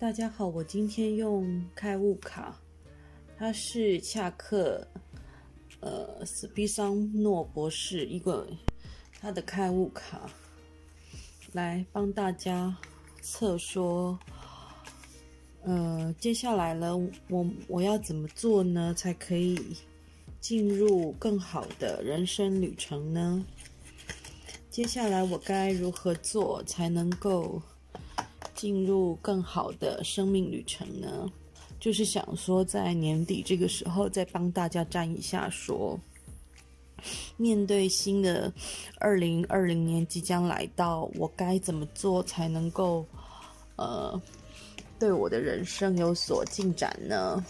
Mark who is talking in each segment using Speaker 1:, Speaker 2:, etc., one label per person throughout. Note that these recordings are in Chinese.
Speaker 1: 大家好，我今天用开悟卡，它是恰克斯皮桑诺博士一个他的开悟卡，来帮大家测说，接下来呢，我要怎么做呢，才可以进入更好的人生旅程呢？接下来我该如何做才能够进入更好的生命旅程呢？就是想说在年底这个时候再帮大家占一下说，面对新的2020年即将来到，我该怎么做才能够对我的人生有所进展呢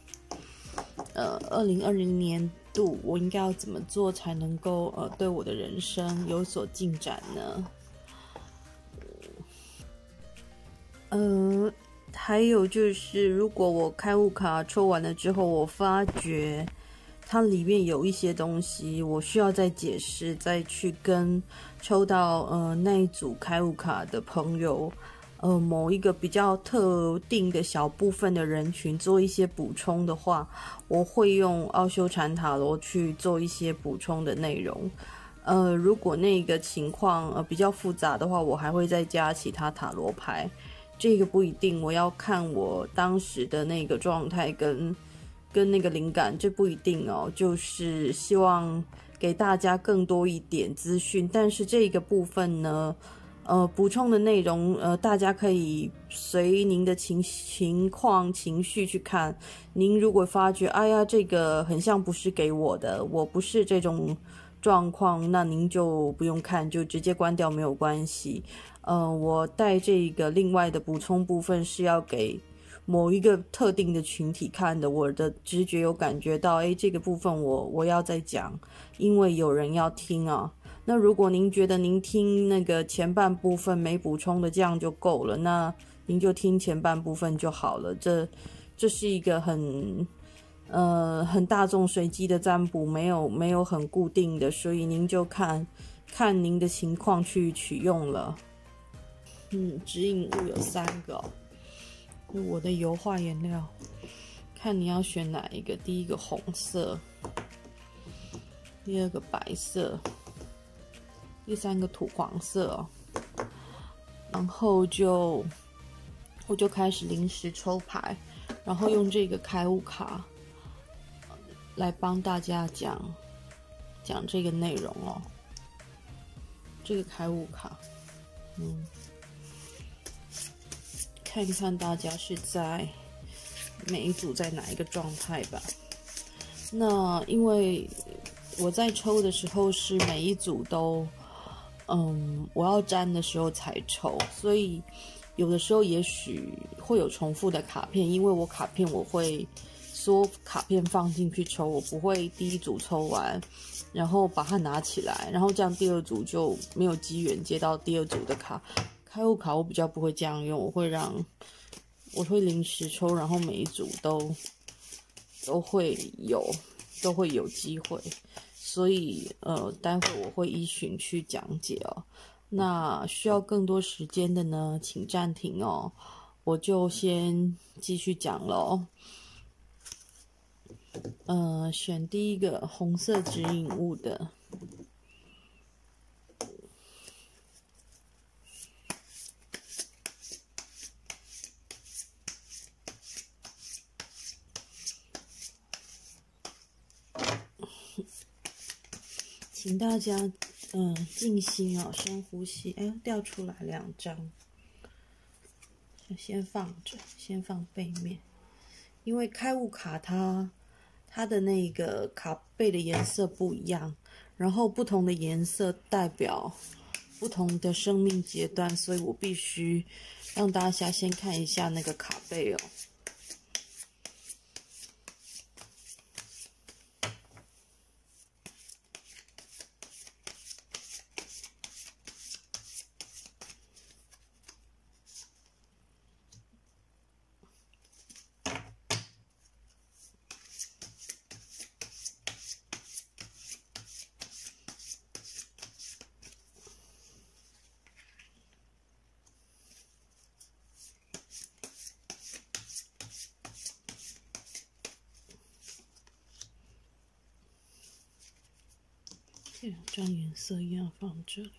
Speaker 1: ？2020年度我应该要怎么做才能够对我的人生有所进展呢？还有就是，如果我开悟卡抽完了之后，我发觉它里面有一些东西，我需要再解释，再去跟抽到那一组开悟卡的朋友，某一个比较特定的小部分的人群做一些补充的话，我会用奥修禅塔罗去做一些补充的内容。如果那个情况比较复杂的话，我还会再加其他塔罗牌。这个不一定，我要看我当时的那个状态跟那个灵感，这不一定哦。就是希望给大家更多一点资讯，但是这个部分呢，补充的内容，大家可以随您的情况、情绪去看。您如果发觉，哎呀，这个很像不是给我的，我不是这种状况，那您就不用看，就直接关掉，没有关系。我带这个另外的补充部分是要给某一个特定的群体看的，我的直觉有感觉到，这个部分我要再讲，因为有人要听啊。那如果您觉得您听那个前半部分没补充的这样就够了，那您就听前半部分就好了。这是一个很大众随机的占卜，没有很固定的，所以您就看您的情况去取用了。指引物有3个我的油画颜料，看你要选哪一个。第一个红色，第二个白色，第3个土黄色然后我就开始临时抽牌，然后用这个开悟卡来帮大家讲这个内容这个开悟卡，看一看大家是在每一组在哪一个状态吧。那因为我在抽的时候是每一组都我要粘的时候才抽，所以有的时候也许会有重复的卡片，因为我卡片我会缩卡片放进去抽，我不会第一组抽完然后把它拿起来，然后这样第二组就没有机缘接到第二组的卡。开悟卡我比较不会这样用，我会临时抽，然后每一组都会有机会，所以待会我会依循去讲解那需要更多时间的呢，请暂停我就先继续讲了选第一个红色指引物的。请大家静心深呼吸。掉出来2张，先放着，先放背面，因为开悟卡它的那个卡背的颜色不一样，然后不同的颜色代表不同的生命阶段，所以我必须让大家先看一下那个卡背这两张颜色一样放这里。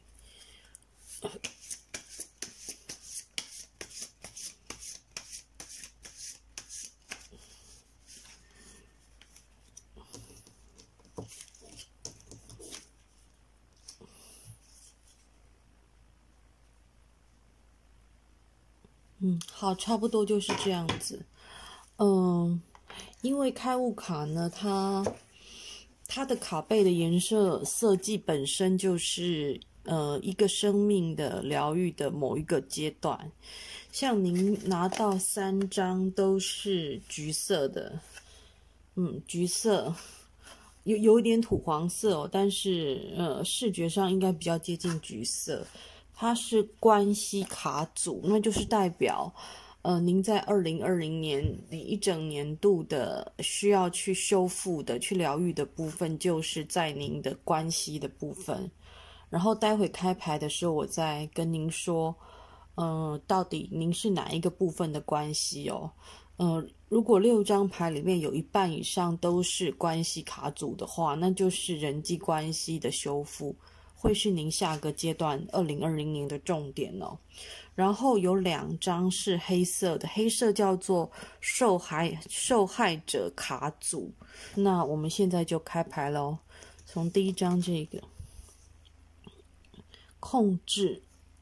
Speaker 1: 好，差不多就是这样子。因为开悟卡呢，它的卡背的颜色设计本身就是一个生命的疗愈的某一个阶段。像您拿到3张都是橘色的，橘色有一点土黄色哦，但是视觉上应该比较接近橘色。它是关系卡组，那就是代表您在2020年你一整年度的需要去修复的、去疗愈的部分，就是在您的关系的部分。然后待会开牌的时候，我再跟您说，到底您是哪一个部分的关系哦。如果6张牌里面有一半以上都是关系卡组的话，那就是人际关系的修复，会是您下个阶段2020年的重点哦。然后有2张是黑色的，黑色叫做受害者卡组。那我们现在就开牌咯，从第一张这个控制、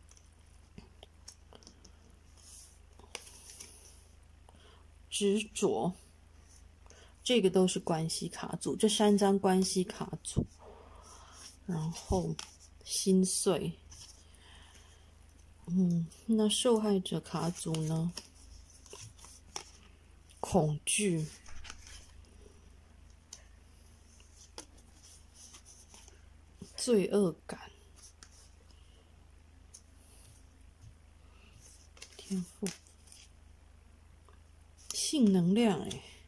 Speaker 1: 执着，这个都是关系卡组，这3张关系卡组。然后心碎，那受害者卡组呢？恐惧、罪恶感、天赋、性能量，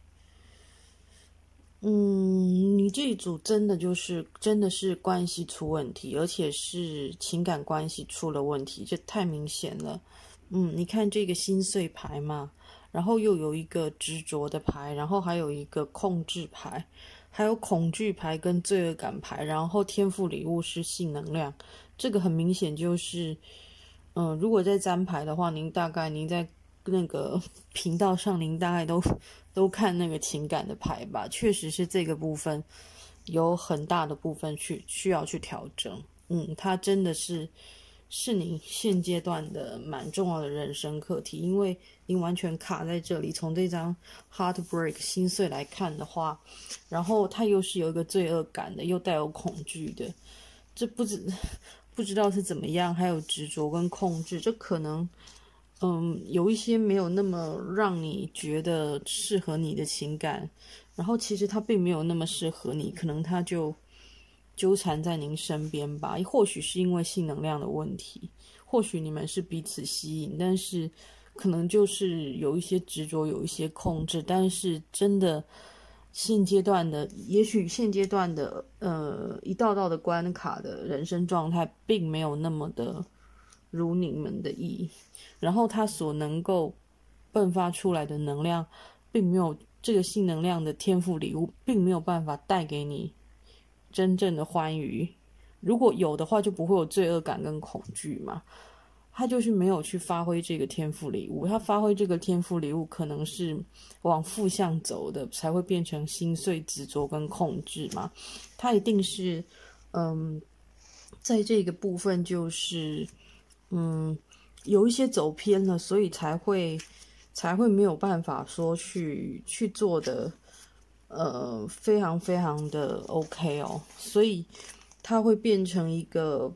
Speaker 1: 你这一组真的是关系出问题，而且是情感关系出了问题，这太明显了。你看这个心碎牌嘛，然后又有一个执着的牌，然后还有一个控制牌，还有恐惧牌跟罪恶感牌，然后天赋礼物是性能量，这个很明显就是，如果在占牌的话，您在那个频道上，您大概都看那个情感的牌吧，确实是这个部分有很大的部分需要去调整。它真的是你现阶段的蛮重要的人生课题，因为您完全卡在这里。从这张 Heartbreak 心碎来看的话，然后它又是有一个罪恶感的，又带有恐惧的，这不知道是怎么样，还有执着跟控制，这可能有一些没有那么让你觉得适合你的情感，然后其实它并没有那么适合你，可能它就纠缠在您身边吧。或许是因为性能量的问题，或许你们是彼此吸引，但是可能就是有一些执着，有一些控制，但是真的也许现阶段的一道道的关卡的人生状态并没有那么的如你们的意，然后它所能够迸发出来的能量，并没有这个性能量的天赋礼物，并没有办法带给你真正的欢愉。如果有的话，就不会有罪恶感跟恐惧嘛。他就是没有去发挥这个天赋礼物，他发挥这个天赋礼物可能是往负向走的，才会变成心碎、执着跟控制嘛。他一定是在这个部分就是有一些走偏了，所以才会没有办法说去做的非常非常的 OK 哦，所以它会变成一个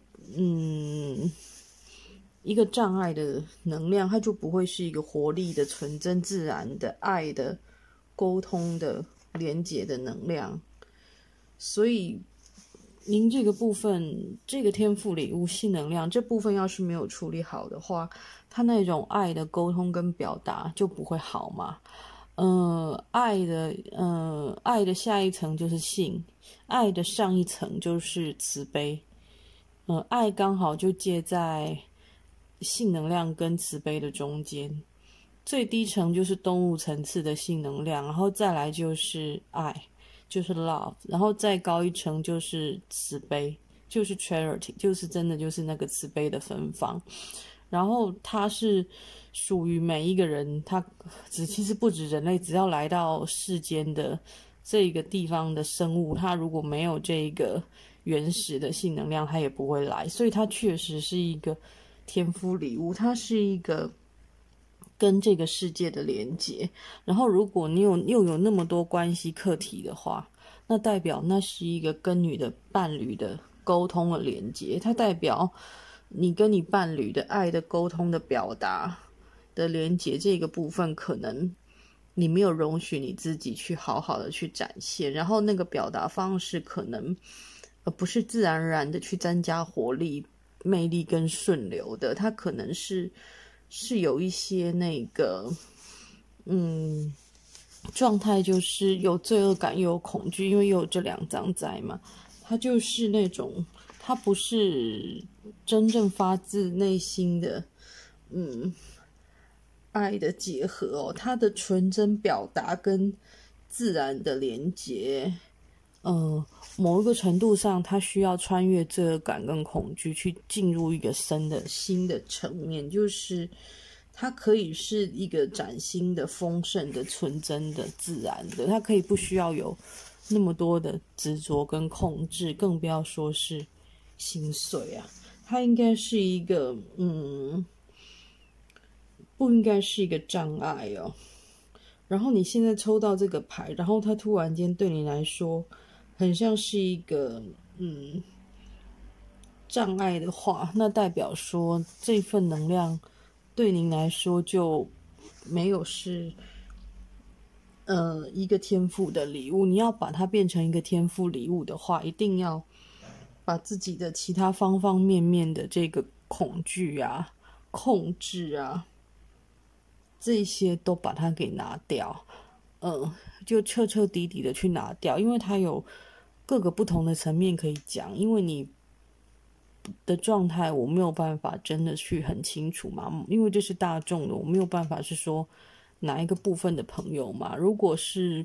Speaker 1: 障碍的能量，它就不会是一个活力的、纯真自然的、爱的、沟通的、连结的能量。所以您这个部分，这个天赋礼物性能量这部分要是没有处理好的话，它那种爱的沟通跟表达就不会好嘛。爱的下一层就是性，爱的上一层就是慈悲。爱刚好就介在性能量跟慈悲的中间，最低层就是动物层次的性能量，然后再来就是爱，就是 love， 然后再高一层就是慈悲。 就是 charity， 就是真的就是那个慈悲的芬芳。然后它是属于每一个人，它其实不止人类，只要来到世间的这个地方的生物，它如果没有这个原始的性能量，它也不会来。所以它确实是一个天赋礼物，它是一个跟这个世界的连接。然后如果你又有那么多关系课题的话，那代表那是一个跟你的伴侣的沟通的连接，它代表你跟你伴侣的爱的沟通的表达的连接，这个部分可能你没有容许你自己去好好的去展现，然后那个表达方式可能不是自然而然的去增加活力、魅力跟顺流的，它可能是有一些那个状态，就是有罪恶感又有恐惧，因为又有这2张在嘛，它就是那种它不是真正发自内心的爱的结合哦，它的纯真表达跟自然的连结，某一个程度上它需要穿越罪恶感跟恐惧去进入一个新的层面，就是它可以是一个崭新的丰盛的纯真的自然的，它可以不需要有那么多的执着跟控制，更不要说是心碎啊，它应该是一个不应该是一个障碍哦。然后你现在抽到这个牌，然后它突然间对你来说很像是一个障碍的话，那代表说这份能量对您来说就没有是一个天赋的礼物。你要把它变成一个天赋礼物的话，一定要把自己的其他方方面面的这个恐惧啊、控制啊，这些都把它给拿掉，就彻彻底底的去拿掉，因为它有各个不同的层面可以讲，因为你的状态我没有办法真的去很清楚嘛，因为这是大众的，我没有办法是说哪一个部分的朋友嘛。如果是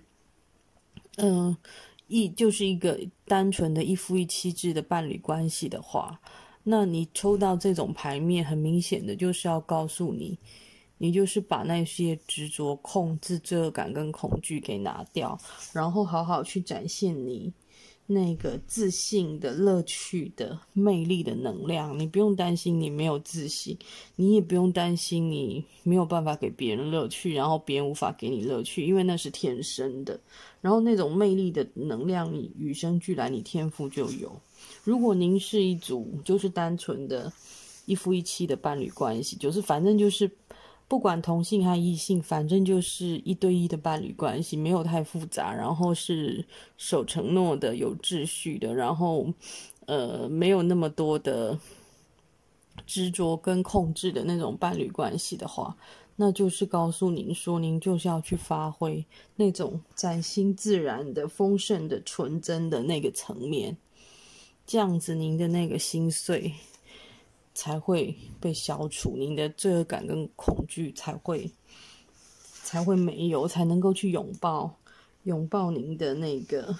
Speaker 1: 就是一个单纯的一夫一妻制的伴侣关系的话，那你抽到这种牌面，很明显的就是要告诉你，你就是把那些执着、控制、罪恶感跟恐惧给拿掉，然后好好去展现你那个自信的、乐趣的、魅力的能量。你不用担心你没有自信，你也不用担心你没有办法给别人乐趣，然后别人无法给你乐趣，因为那是天生的。然后那种魅力的能量，你与生俱来，你天赋就有。如果您是一组就是单纯的一夫一妻的伴侣关系，就是反正就是不管同性还异性，反正就是1对1的伴侣关系，没有太复杂，然后是守承诺的、有秩序的，然后没有那么多的执着跟控制的那种伴侣关系的话，那就是告诉您说，您就是要去发挥那种崭新自然的、丰盛的、纯真的那个层面，这样子您的那个心碎才会被消除，您的罪恶感跟恐惧才会没有，才能够去拥抱您的那个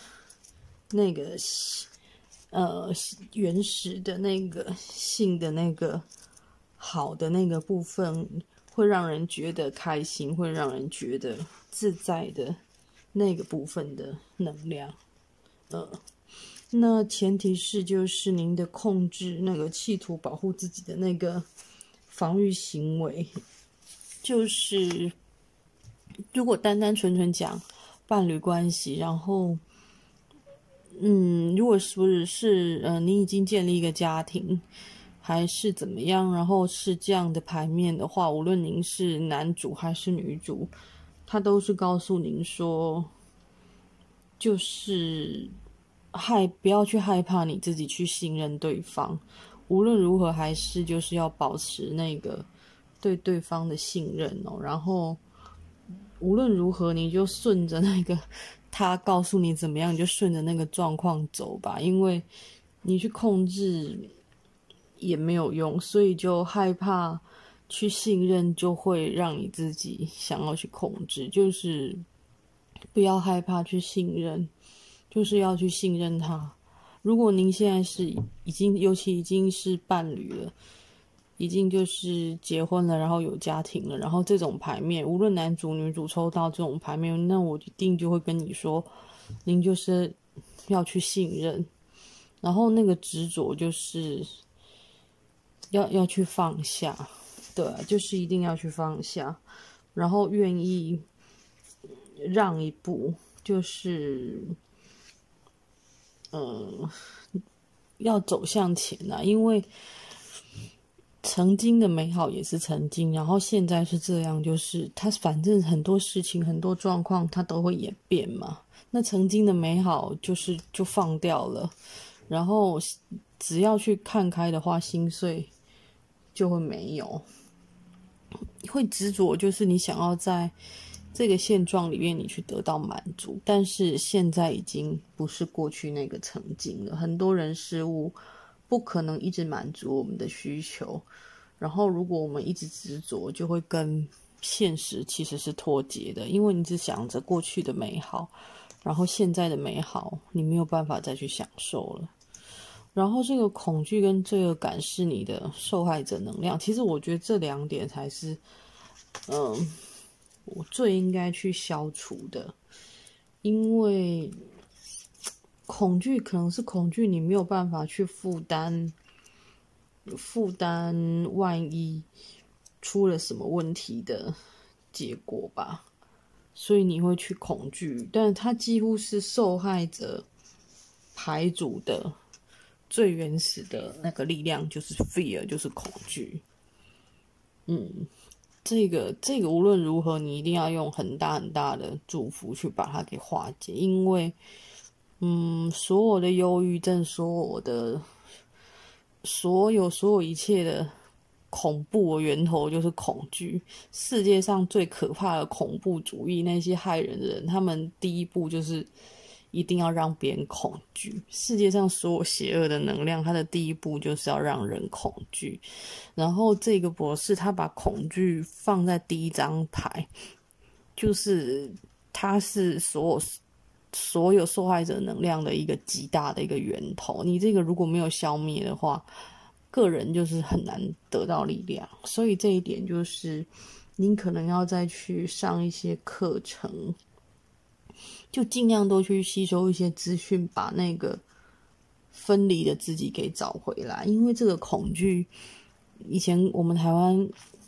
Speaker 1: 原始的那个性的那个好的那个部分，会让人觉得开心，会让人觉得自在的那个部分的能量。那前提是就是您的控制，那个企图保护自己的那个防御行为，就是如果单单纯纯讲伴侣关系，然后如果是你已经建立一个家庭还是怎么样，然后是这样的牌面的话，无论您是男主还是女主，他都是告诉您说，就是不要去害怕你自己去信任对方，无论如何还是就是要保持那个对对方的信任哦，然后无论如何你就顺着那个他告诉你怎么样，你就顺着那个状况走吧，因为你去控制也没有用，所以就害怕去信任，就会让你自己想要去控制，就是不要害怕去信任，就是要去信任他， 如果您现在是已经，尤其已经是伴侣了，已经就是结婚了，然后有家庭了，然后这种牌面，无论男主女主抽到这种牌面，那我一定就会跟你说，您就是要去信任，然后那个执着就是要去放下，对，就是一定要去放下，然后愿意让一步，就是要走向前啊，因为曾经的美好也是曾经，然后现在是这样，就是它反正很多事情、很多状况它都会演变嘛。那曾经的美好就放掉了，然后只要去看开的话，心碎就会没有。会执着就是你想要在这个现状里面你去得到满足，但是现在已经不是过去那个曾经了。很多人事物不可能一直满足我们的需求，然后如果我们一直执着，就会跟现实其实是脱节的，因为你只想着过去的美好，然后现在的美好你没有办法再去享受了。然后这个恐惧跟罪恶感是你的受害者能量，其实我觉得这两点才是我最应该去消除的。因为恐惧可能是恐惧你没有办法去负担万一出了什么问题的结果吧，所以你会去恐惧，但它几乎是受害者排除的最原始的那个力量，就是 fear， 就是恐惧。这个无论如何，你一定要用很大很大的祝福去把它给化解，因为所有的忧郁症，所有一切的恐怖的源头就是恐惧。世界上最可怕的恐怖主义，那些害人的人，他们第一步就是一定要让别人恐惧。世界上所有邪恶的能量，它的第一步就是要让人恐惧。然后这个博士他把恐惧放在第一张牌，就是它是所有受害者能量的一个极大的一个源头。你这个如果没有消灭的话，个人就是很难得到力量。所以这一点就是你可能要再去上一些课程，就尽量多去吸收一些资讯，把那个分离的自己给找回来。因为这个恐惧，以前我们台湾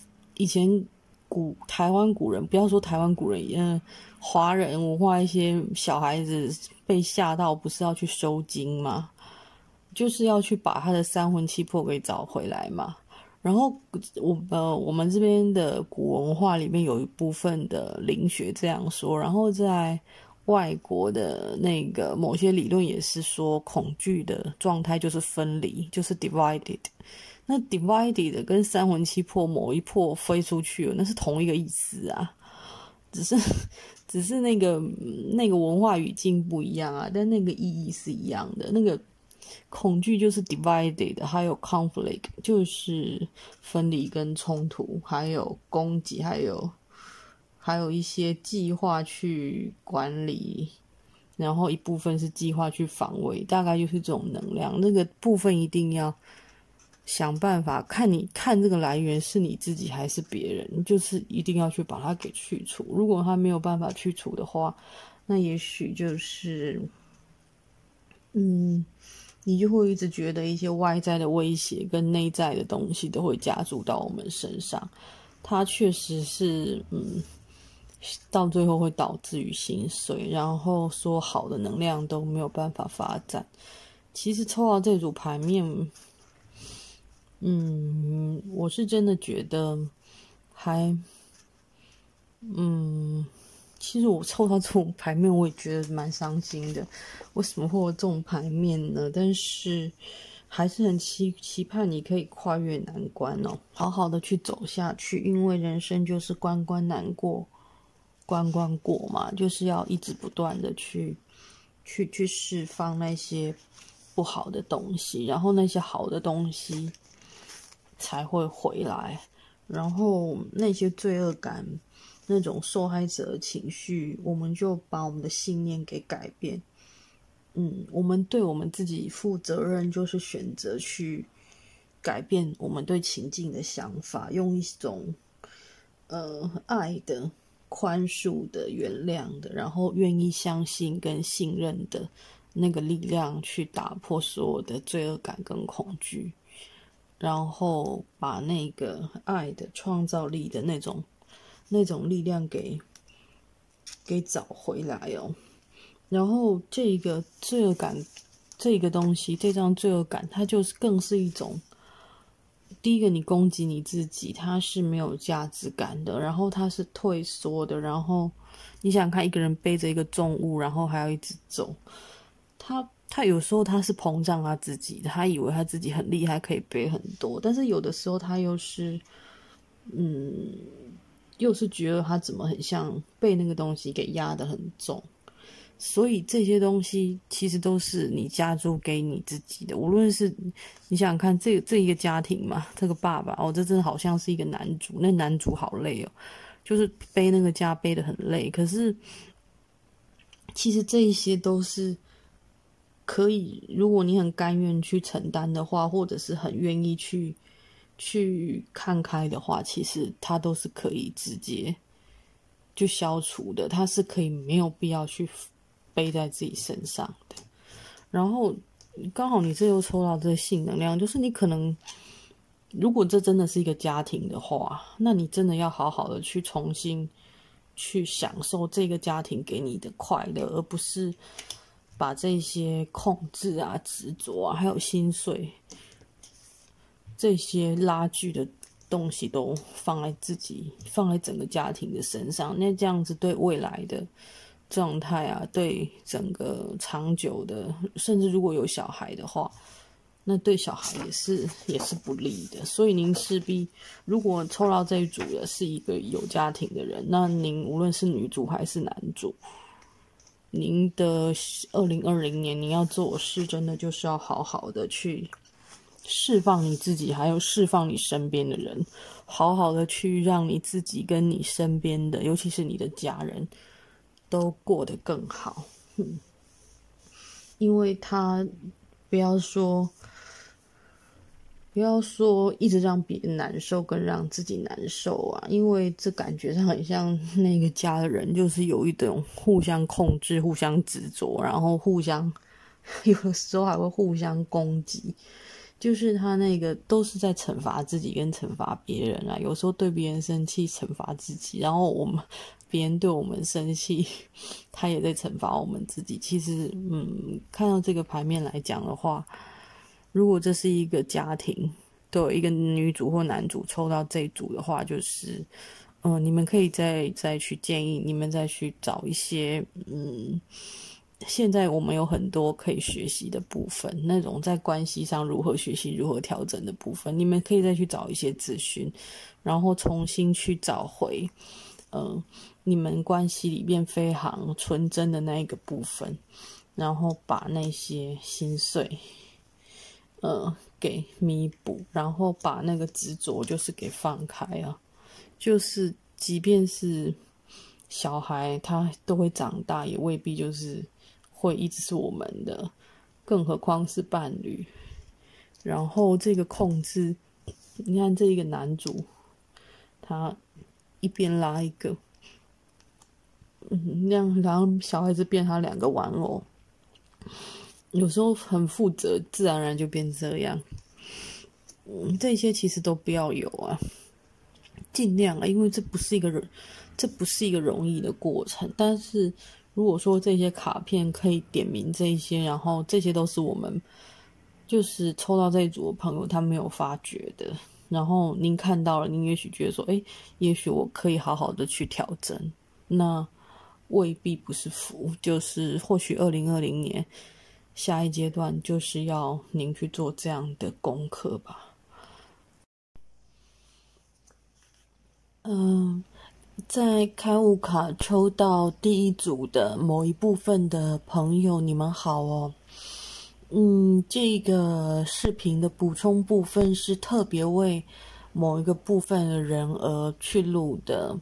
Speaker 1: 古人，不要说台湾古人，华人文化一些小孩子被吓到，不是要去收惊吗？就是要去把他的三魂七魄给找回来嘛。然后我们这边的古文化里面有一部分的灵学这样说，然后在外国的那个某些理论也是说，恐惧的状态就是分离，就是 divided。那 divided 跟三魂七魄某一魄飞出去了，那是同一个意思啊，只是那个文化语境不一样啊，但那个意义是一样的。那个恐惧就是 divided， 还有 conflict 就是分离跟冲突，还有攻击，还有一些计划去管理，然后一部分是计划去防卫，大概就是这种能量。那个部分一定要想办法看这个来源是你自己还是别人，就是一定要去把它给去除。如果它没有办法去除的话，那也许就是你就会一直觉得一些外在的威胁跟内在的东西都会加注到我们身上。它确实是到最后会导致于心碎，然后说好的能量都没有办法发展。其实抽到这组牌面，我是真的觉得其实我抽到这种牌面，我也觉得蛮伤心的。为什么会有这种牌面呢？但是还是很期盼你可以跨越难关哦，好好的去走下去。因为人生就是关关难过关关过嘛，就是要一直不断的去释放那些不好的东西，然后那些好的东西才会回来。然后那些罪恶感，那种受害者的情绪，我们就把我们的信念给改变。 我们对我们自己负责任，就是选择去改变我们对情境的想法，用一种爱的、宽恕的、原谅的，然后愿意相信跟信任的那个力量，去打破所有的罪恶感跟恐惧，然后把那个爱的、创造力的那种力量给找回来哦。然后这个罪恶感，这个东西，这张罪恶感，它就是更是一种，第一个你攻击你自己，它是没有价值感的，然后它是退缩的，然后你想想看，一个人背着一个重物，然后还要一直走，他有时候他是膨胀他自己的，他以为他自己很厉害，可以背很多，但是有的时候他又是觉得他怎么很像被那个东西给压得很重。所以这些东西其实都是你加诸给你自己的，无论是你想想看，这一个家庭嘛，这个爸爸这真的好像是一个男主，那男主好累哦，就是背那个家背得很累。可是其实这一些都是可以，如果你很甘愿去承担的话，或者是很愿意去看开的话，其实它都是可以直接就消除的，它是可以没有必要去背在自己身上的。然后刚好你这又抽到这个性能量，就是你可能如果这真的是一个家庭的话，那你真的要好好的去重新去享受这个家庭给你的快乐，而不是把这些控制啊、执着啊还有心碎这些拉锯的东西都放在整个家庭的身上，那这样子对未来的状态啊，对整个长久的，甚至如果有小孩的话，那对小孩也是不利的。所以您势必，如果抽到这一组的是一个有家庭的人，那您无论是女主还是男主，您的2020年您要做的事，真的就是要好好的去释放你自己，还有释放你身边的人，好好的去让你自己跟你身边的，尤其是你的家人都过得更好。因为他不要说一直让别人难受跟让自己难受啊，因为这感觉上很像那个家的人就是有一种互相控制、互相执着，然后互相有的时候还会互相攻击，就是他那个都是在惩罚自己跟惩罚别人啊，有时候对别人生气惩罚自己，然后别人对我们生气他也在惩罚我们自己。其实看到这个牌面来讲的话，如果这是一个家庭，对一个女主或男主抽到这一组的话，就是你们可以再去建议你们再去找一些现在我们有很多可以学习的部分，那种在关系上如何学习、如何调整的部分，你们可以再去找一些资讯，然后重新去找回你们关系里面非常纯真的那一个部分，然后把那些心碎给弥补，然后把那个执着就是给放开啊。就是即便是小孩他都会长大，也未必就是会一直是我们的，更何况是伴侣。然后这个控制，你看这一个男主他一边拉一个然后小孩子变他2个玩偶，有时候很负责，自然而然就变这样。这些其实都不要有啊，尽量啊，因为这不是一个容易的过程。但是如果说这些卡片可以点明这一些，然后这些都是我们就是抽到这一组的朋友他没有发觉的，然后您看到了，您也许觉得说也许我可以好好的去调整，那未必不是福，就是或许2020年下一阶段就是要您去做这样的功课吧。在开悟卡抽到第一组的某一部分的朋友，你们好哦。这个视频的补充部分是特别为某一个部分的人而去录的。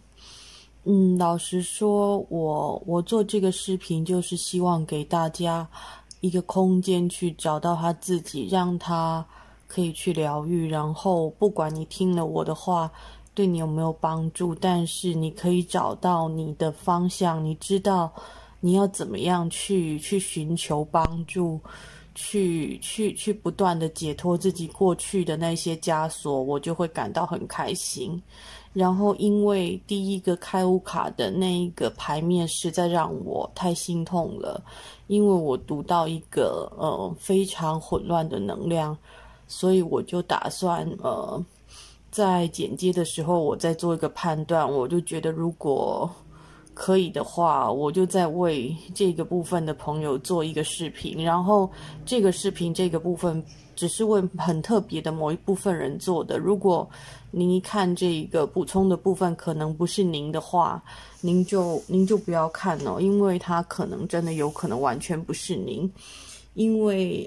Speaker 1: 老实说，我做这个视频就是希望给大家一个空间去找到他自己，让他可以去疗愈。然后不管你听了我的话对你有没有帮助，但是你可以找到你的方向，你知道你要怎么样去寻求帮助，去不断的解脱自己过去的那些枷锁，我就会感到很开心。然后因为第一个开悟卡的那一个牌面实在让我太心痛了，因为我读到一个非常混乱的能量，所以我就打算在剪接的时候我再做一个判断。我就觉得如果可以的话，我就再为这个部分的朋友做一个视频，然后这个视频这个部分只是为很特别的某一部分人做的。如果您一看这个补充的部分可能不是您的话，您就不要看哦，因为它可能真的有可能完全不是您。因为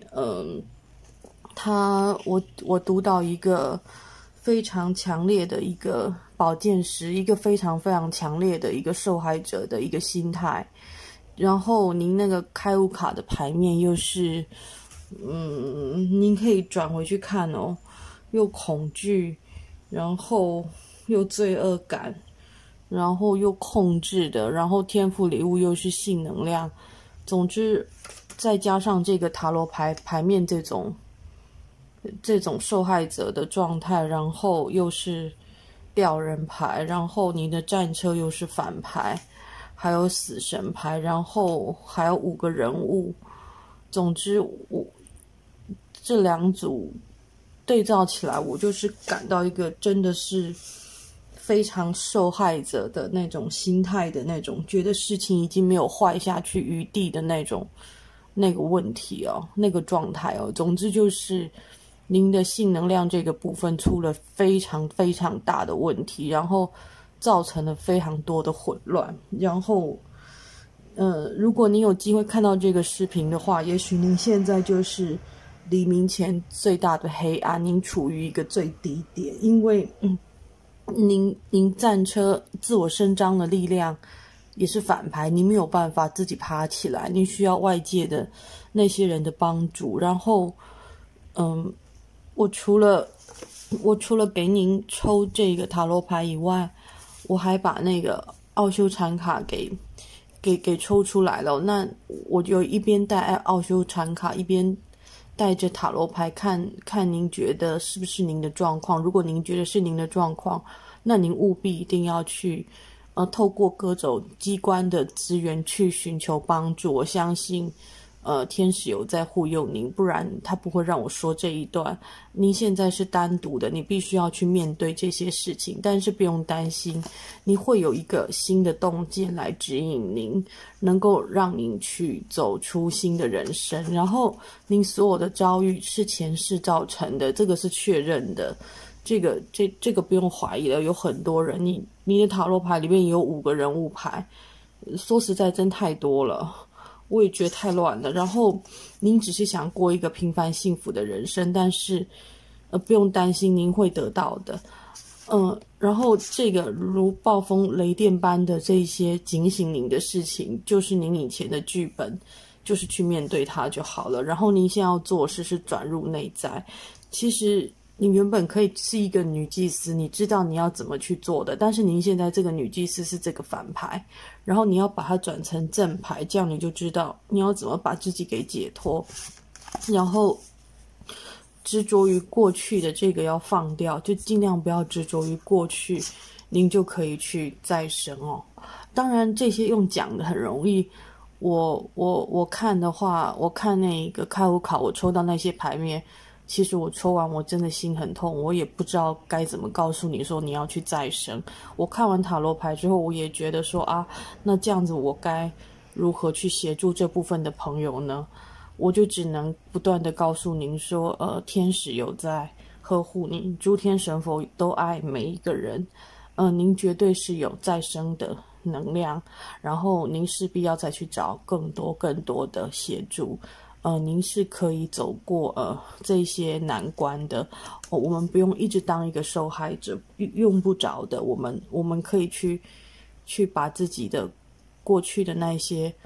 Speaker 1: 我读到一个非常强烈的一个宝剑十，一个非常非常强烈的一个受害者的一个心态。然后您那个开悟卡的牌面又是您可以转回去看哦，又恐惧，然后又罪恶感，然后又控制的，然后天赋礼物又是性能量。总之再加上这个塔罗牌面这种受害者的状态，然后又是吊人牌，然后你的战车又是反牌，还有死神牌，然后还有5个人物。总之这两组对照起来，我就是感到一个真的是非常受害者的那种心态的那种，觉得事情已经没有坏下去余地的那个问题哦，那个状态哦。总之就是您的性能量这个部分出了非常非常大的问题，然后造成了非常多的混乱。然后如果您有机会看到这个视频的话，也许您现在就是黎明前最大的黑暗，您处于一个最低点，因为您战车自我伸张的力量也是反牌，你没有办法自己爬起来，你需要外界的那些人的帮助。然后我除了给您抽这个塔罗牌以外，我还把那个奥修禅卡给抽出来了。那我就一边带奥修禅卡，一边带着塔罗牌，看看您觉得是不是您的状况。如果您觉得是您的状况，那您务必一定要去透过各种机关的资源去寻求帮助。我相信天使有在护佑您，不然他不会让我说这一段。您现在是单独的，你必须要去面对这些事情，但是不用担心，你会有一个新的洞见来指引您，能够让您去走出新的人生。然后您所有的遭遇是前世造成的，这个是确认的，这个不用怀疑了。有很多人，你的塔罗牌里面也有5个人物牌，说实在真太多了，我也觉得太乱了。然后您只是想过一个平凡幸福的人生，但是不用担心，您会得到的。然后这个如暴风雷电般的这些警醒您的事情，就是您以前的剧本，就是去面对它就好了。然后您现在要做的事是转入内在。其实你原本可以是一个女祭司，你知道你要怎么去做的，但是您现在这个女祭司是这个反牌，然后你要把它转成正牌，这样你就知道你要怎么把自己给解脱。然后执着于过去的这个要放掉，就尽量不要执着于过去，您就可以去再生哦。当然这些用讲的很容易，我看的话，我看那个开悟卡，我抽到那些牌面，其实我抽完我真的心很痛，我也不知道该怎么告诉你说你要去再生。我看完塔罗牌之后，我也觉得说那这样子我该如何去协助这部分的朋友呢？我就只能不断的告诉您说天使有在呵护您，诸天神佛都爱每一个人，您绝对是有再生的能量，然后您势必要再去找更多的协助。您是可以走过这些难关的。我们不用一直当一个受害者，用不着的。我们可以去把自己的过去的那些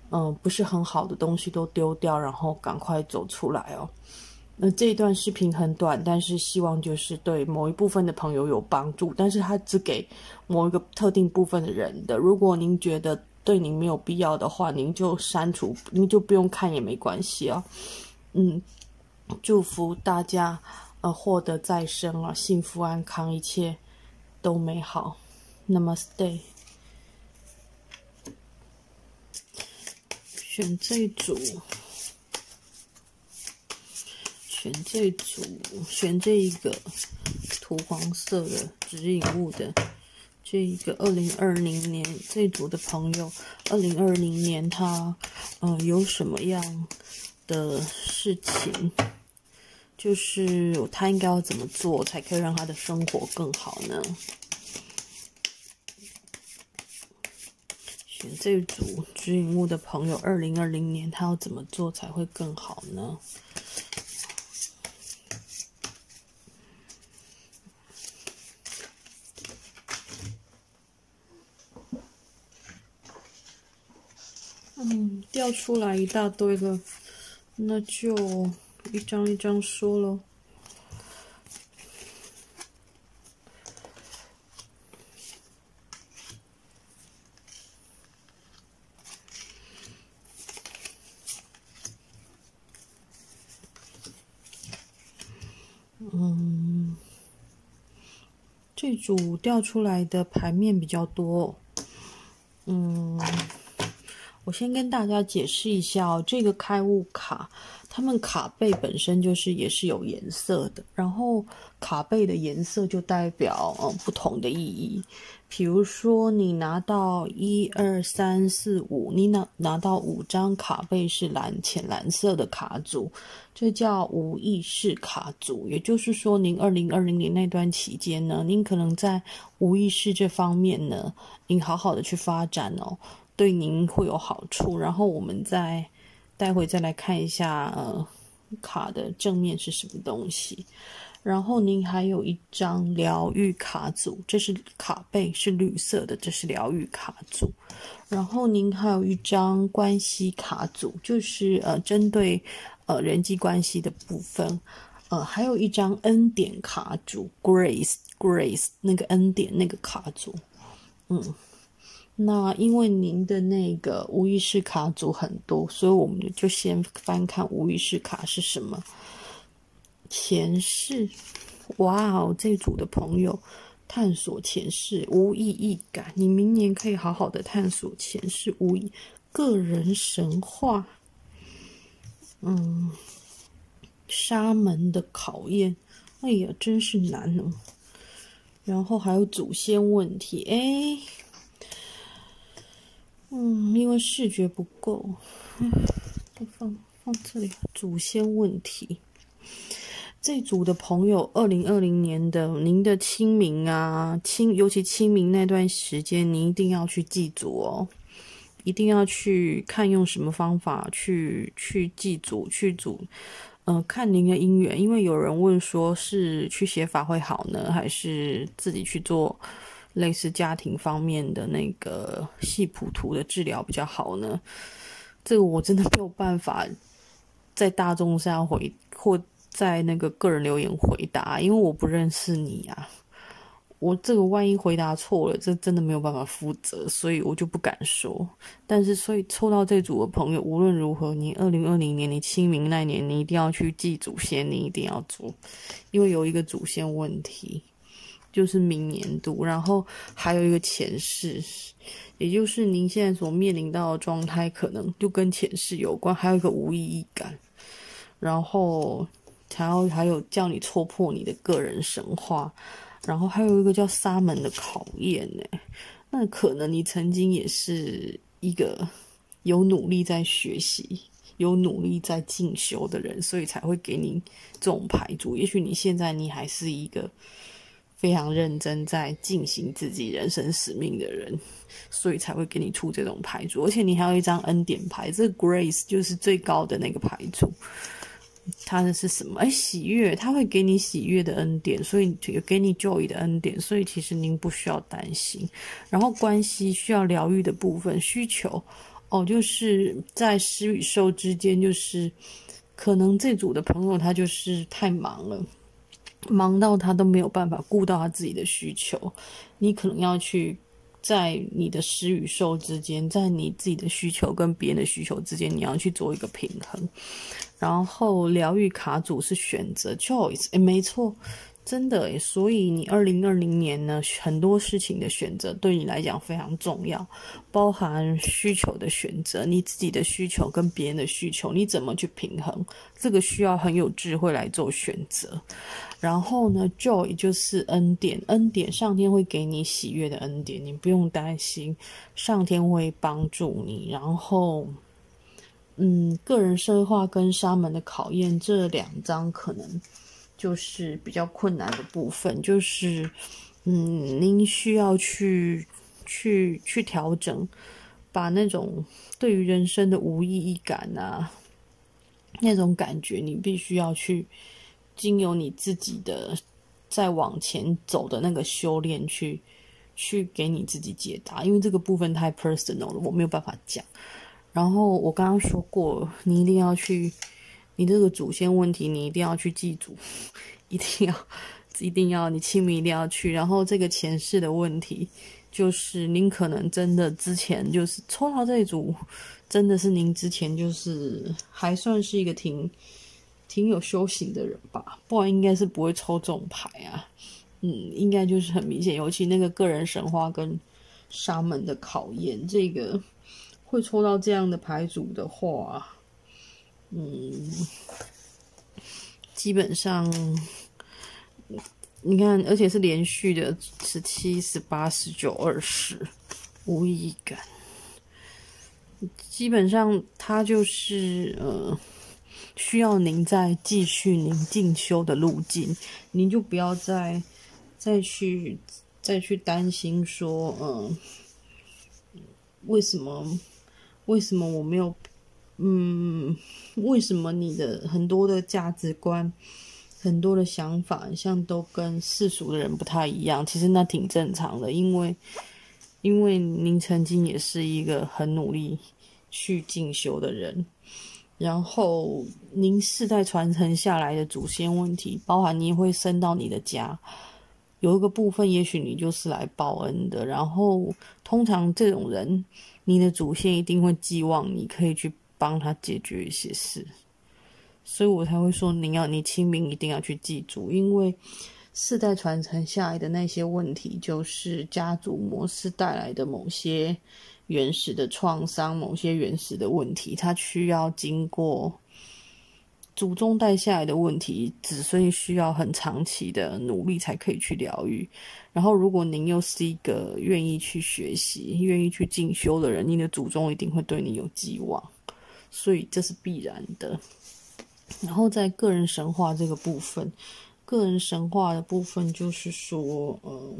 Speaker 1: 不是很好的东西都丢掉，然后赶快走出来哦。那这一段视频很短，但是希望就是对某一部分的朋友有帮助，但是它只给某一个特定部分的人的。如果您觉得对您没有必要的话，您就删除，您就不用看也没关系哦。祝福大家获得再生啊，幸福安康，一切都美好。Namaste。选这一组。选这一个土黄色的指引物的这一个2020年这一组的朋友，2020年他有什么样的事情，就是他应该要怎么做才可以让他的生活更好呢？选这一组指引物的朋友，2020年他要怎么做才会更好呢？掉出来一大堆了，那就一张一张说咯。这组掉出来的牌面比较多。我先跟大家解释一下哦，这个开悟卡，他们卡背本身也是有颜色的，然后卡背的颜色就代表不同的意义。比如说你拿到1、2、3、4、5，你拿到5张卡背是浅蓝色的卡组，这叫无意识卡组。也就是说，您2020年那段期间呢，您可能在无意识这方面呢，您好好的去发展哦。对您会有好处，然后我们待会再来看一下卡的正面是什么东西。然后您还有一张疗愈卡组，这是卡背是绿色的，这是疗愈卡组。然后您还有一张关系卡组，就是针对人际关系的部分。还有一张恩典卡组 Grace 那个恩典那个卡组。那因为您的那个无意识卡组很多，所以我们就先翻看无意识卡是什么。前世，哇哦，这组的朋友探索前世无意义感，你明年可以好好的探索前世无意个人神话。沙门的考验，哎呀，真是难哦。然后还有祖先问题，因为视觉不够，就放这里。祖先问题，这组的朋友，2020年的您的清明啊，尤其清明那段时间，你一定要去祭祖哦，一定要去看用什么方法去祭祖看您的姻缘，因为有人问说是去写法会好呢，还是自己去做类似家庭方面的那个系谱图的治疗比较好呢？这个我真的没有办法在大众上或在那个个人留言回答，因为我不认识你啊。我这个万一回答错了，这真的没有办法负责，所以我就不敢说。但是所以抽到这组的朋友，无论如何，你2020年你清明那年，你一定要去祭祖先，你一定要做，因为有一个祖先问题，就是明年度，然后还有一个前世，也就是您现在所面临到的状态，可能就跟前世有关，还有一个无意义感，然后还有叫你戳破你的个人神话。然后还有一个叫沙门的考验呢，那可能你曾经也是一个有努力在学习、有努力在进修的人，所以才会给你这种牌组。也许你现在你还是一个非常认真在进行自己人生使命的人，所以才会给你出这种牌组。而且你还有一张恩典牌，这个 Grace 就是最高的那个牌组。它的是什么？喜悦，它会给你喜悦的恩典，所以有给你 joy 的恩典，所以其实您不需要担心。然后关系需要疗愈的部分需求就是在施与受之间，就是可能这组的朋友他就是太忙了，忙到他都没有办法顾到他自己的需求，你可能要去在你的施与受之间，在你自己的需求跟别人的需求之间，你要去做一个平衡。然后疗愈卡组是选择 choice， 没错，真的耶。所以你2020年呢，很多事情的选择对你来讲非常重要，包含需求的选择，你自己的需求跟别人的需求，你怎么去平衡，这个需要很有智慧来做选择。然后呢 joy 就是恩典，恩典上天会给你喜悦的恩典，你不用担心，上天会帮助你。然后个人深化跟沙门的考验这2章可能就是比较困难的部分，就是您需要去调整，把那种对于人生的无意义感啊，那种感觉你必须要去经由你自己的再往前走的那个修炼去给你自己解答，因为这个部分太 personal 了，我没有办法讲。然后我刚刚说过，你一定要去，你这个祖先问题你一定要去记住，一定要你清明一定要去。然后这个前世的问题，就是您可能真的之前就是抽到这一组，真的是您之前就是还算是一个挺有修行的人吧，不然应该是不会抽这种牌啊。应该就是很明显，尤其那个个人神话跟沙门的考验，这个会抽到这样的牌组的话，基本上你看，而且是连续的17、18、19、20，无意义感。基本上它就是需要您再继续您进修的路径，您就不要再去担心说为什么我没有为什么你的很多的价值观很多的想法像都跟世俗的人不太一样，其实那挺正常的，因为您曾经也是一个很努力去进修的人，然后您世代传承下来的祖先问题，包含你会生到你的家，有一个部分也许你就是来报恩的，然后通常这种人，你的祖先一定会寄望你可以去帮他解决一些事，所以我才会说你清明一定要去记住，因为世代传承下来的那些问题，就是家族模式带来的某些原始的创伤，某些原始的问题，它需要经过祖宗带下来的问题，子孙需要很长期的努力才可以去疗愈。然后如果您又是一个愿意去学习愿意去进修的人，你的祖宗一定会对你有寄望，所以这是必然的。然后在个人神话这个部分，个人神话的部分就是说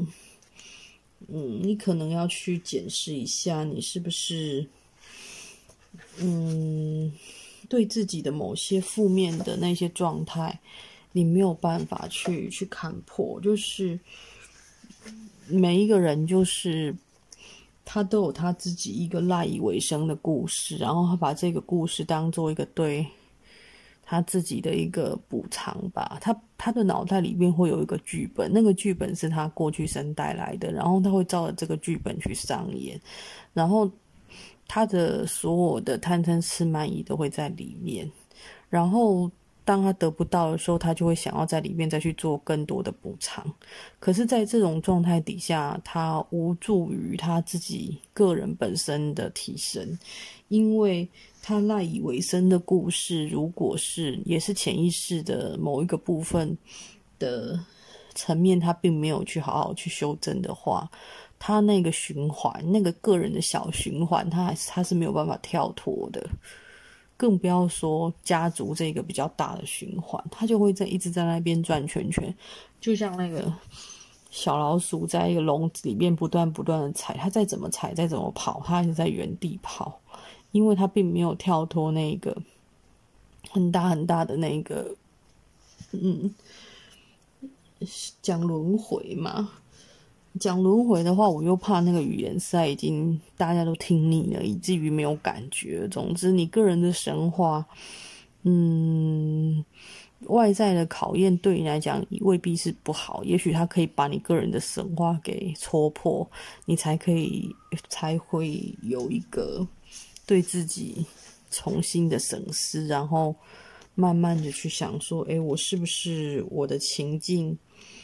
Speaker 1: 你可能要去检视一下你是不是对自己的某些负面的那些状态你没有办法去看破，就是每一个人就是他都有他自己一个赖以为生的故事，然后他把这个故事当做一个对他自己的一个补偿吧，他的脑袋里面会有一个剧本，那个剧本是他过去生带来的，然后他会照着这个剧本去上演，然后他的所有的贪嗔痴慢疑都会在里面，然后当他得不到的时候，他就会想要在里面再去做更多的补偿，可是在这种状态底下，他无助于他自己个人本身的提升，因为他赖以为生的故事，如果是也是潜意识的某一个部分的层面，他并没有去好好去修正的话，他那个循环，那个个人的小循环，他是没有办法跳脱的，更不要说家族这个比较大的循环，他就会一直在那边转圈圈，就像那个小老鼠在一个笼子里面不断的踩，它再怎么踩再怎么跑，它还是在原地跑，因为它并没有跳脱那个很大的那个讲轮回嘛， 讲轮回的话，我又怕那个语言赛已经大家都听腻了，以至于没有感觉。总之，你个人的神话，外在的考验对你来讲未必是不好，也许它可以把你个人的神话给戳破，你才会有一个对自己重新的审视，然后慢慢的去想说，我是不是我的情境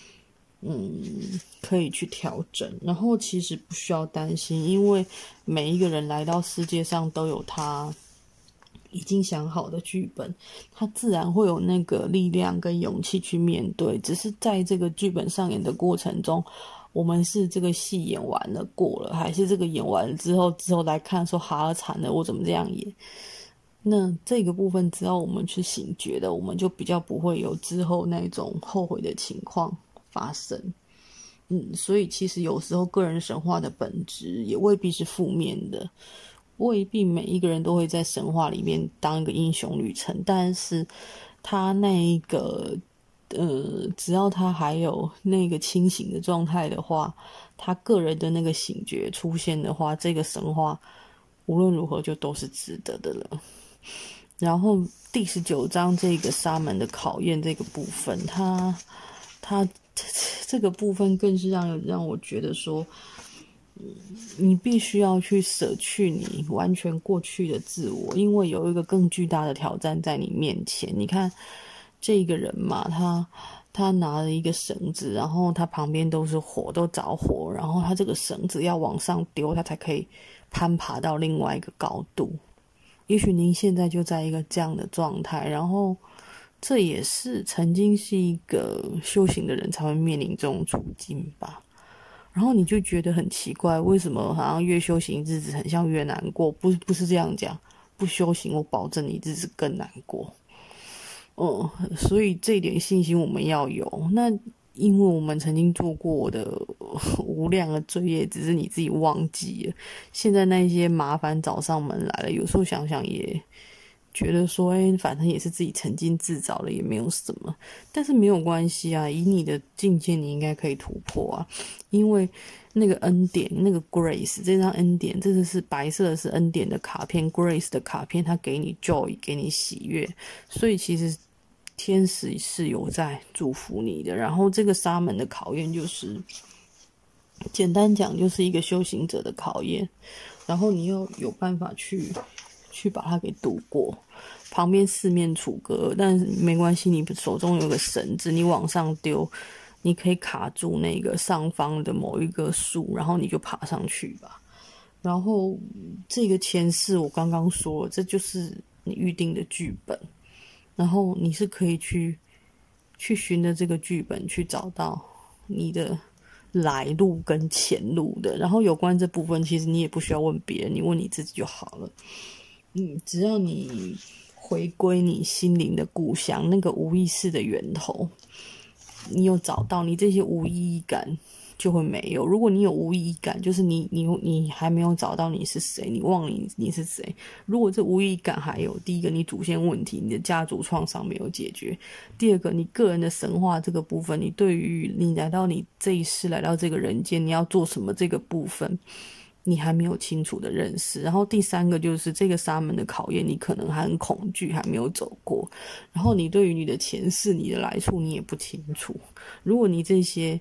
Speaker 1: 可以去调整，然后其实不需要担心，因为每一个人来到世界上都有他已经想好的剧本，他自然会有那个力量跟勇气去面对，只是在这个剧本上演的过程中，我们是这个戏演完了过了，还是这个演完了之后来看说哈惨了，我怎么这样演？那这个部分只要我们去醒觉的，我们就比较不会有之后那种后悔的情况发生。所以其实有时候个人神话的本质也未必是负面的，未必每一个人都会在神话里面当一个英雄旅程，但是他那一个只要他还有那个清醒的状态的话，他个人的那个醒觉出现的话，这个神话无论如何就都是值得的了。然后第19章这个沙门的考验这个部分，它这个部分更是让我觉得说，你必须要去舍去你完全过去的自我，因为有一个更巨大的挑战在你面前。你看这个人嘛，他拿了一个绳子，然后他旁边都是火，都着火，然后他这个绳子要往上丢，他才可以攀爬到另外一个高度。也许您现在就在一个这样的状态，然后这也是曾经是一个修行的人才会面临这种处境吧。然后你就觉得很奇怪，为什么好像越修行日子很像越难过？不是这样讲，不修行我保证你日子更难过。所以这一点信心我们要有。那因为我们曾经做过的无量的罪业，只是你自己忘记了。现在那些麻烦找上门来了，有时候想想也觉得说，反正也是自己曾经自找了，也没有什么。但是没有关系啊，以你的境界，你应该可以突破啊。因为那个恩典，那个 grace， 这张恩典，这个是白色的，是恩典的卡片 ，grace 的卡片，它给你 joy， 给你喜悦。所以其实天使是有在祝福你的。然后这个沙门的考验就是简单讲就是一个修行者的考验，然后你又有办法去把它给度过。旁边四面楚歌，但是没关系，你手中有个绳子，你往上丢，你可以卡住那个上方的某一个树，然后你就爬上去吧。然后这个前世我刚刚说了，这就是你预定的剧本，然后你是可以去循着这个剧本去找到你的来路跟前路的。然后有关这部分，其实你也不需要问别人，你问你自己就好了。只要你回归你心灵的故乡，那个无意识的源头，你有找到，你这些无意义感就会没有。如果你有无意义感，就是你还没有找到你是谁，你忘了你是谁。如果这无意义感还有，第一个你祖先问题，你的家族创伤没有解决；第二个你个人的神话这个部分，你对于你来到你这一世来到这个人间，你要做什么这个部分，你还没有清楚的认识。然后第三个就是这个沙门的考验，你可能还很恐惧，还没有走过。然后你对于你的前世、你的来处，你也不清楚。如果你这些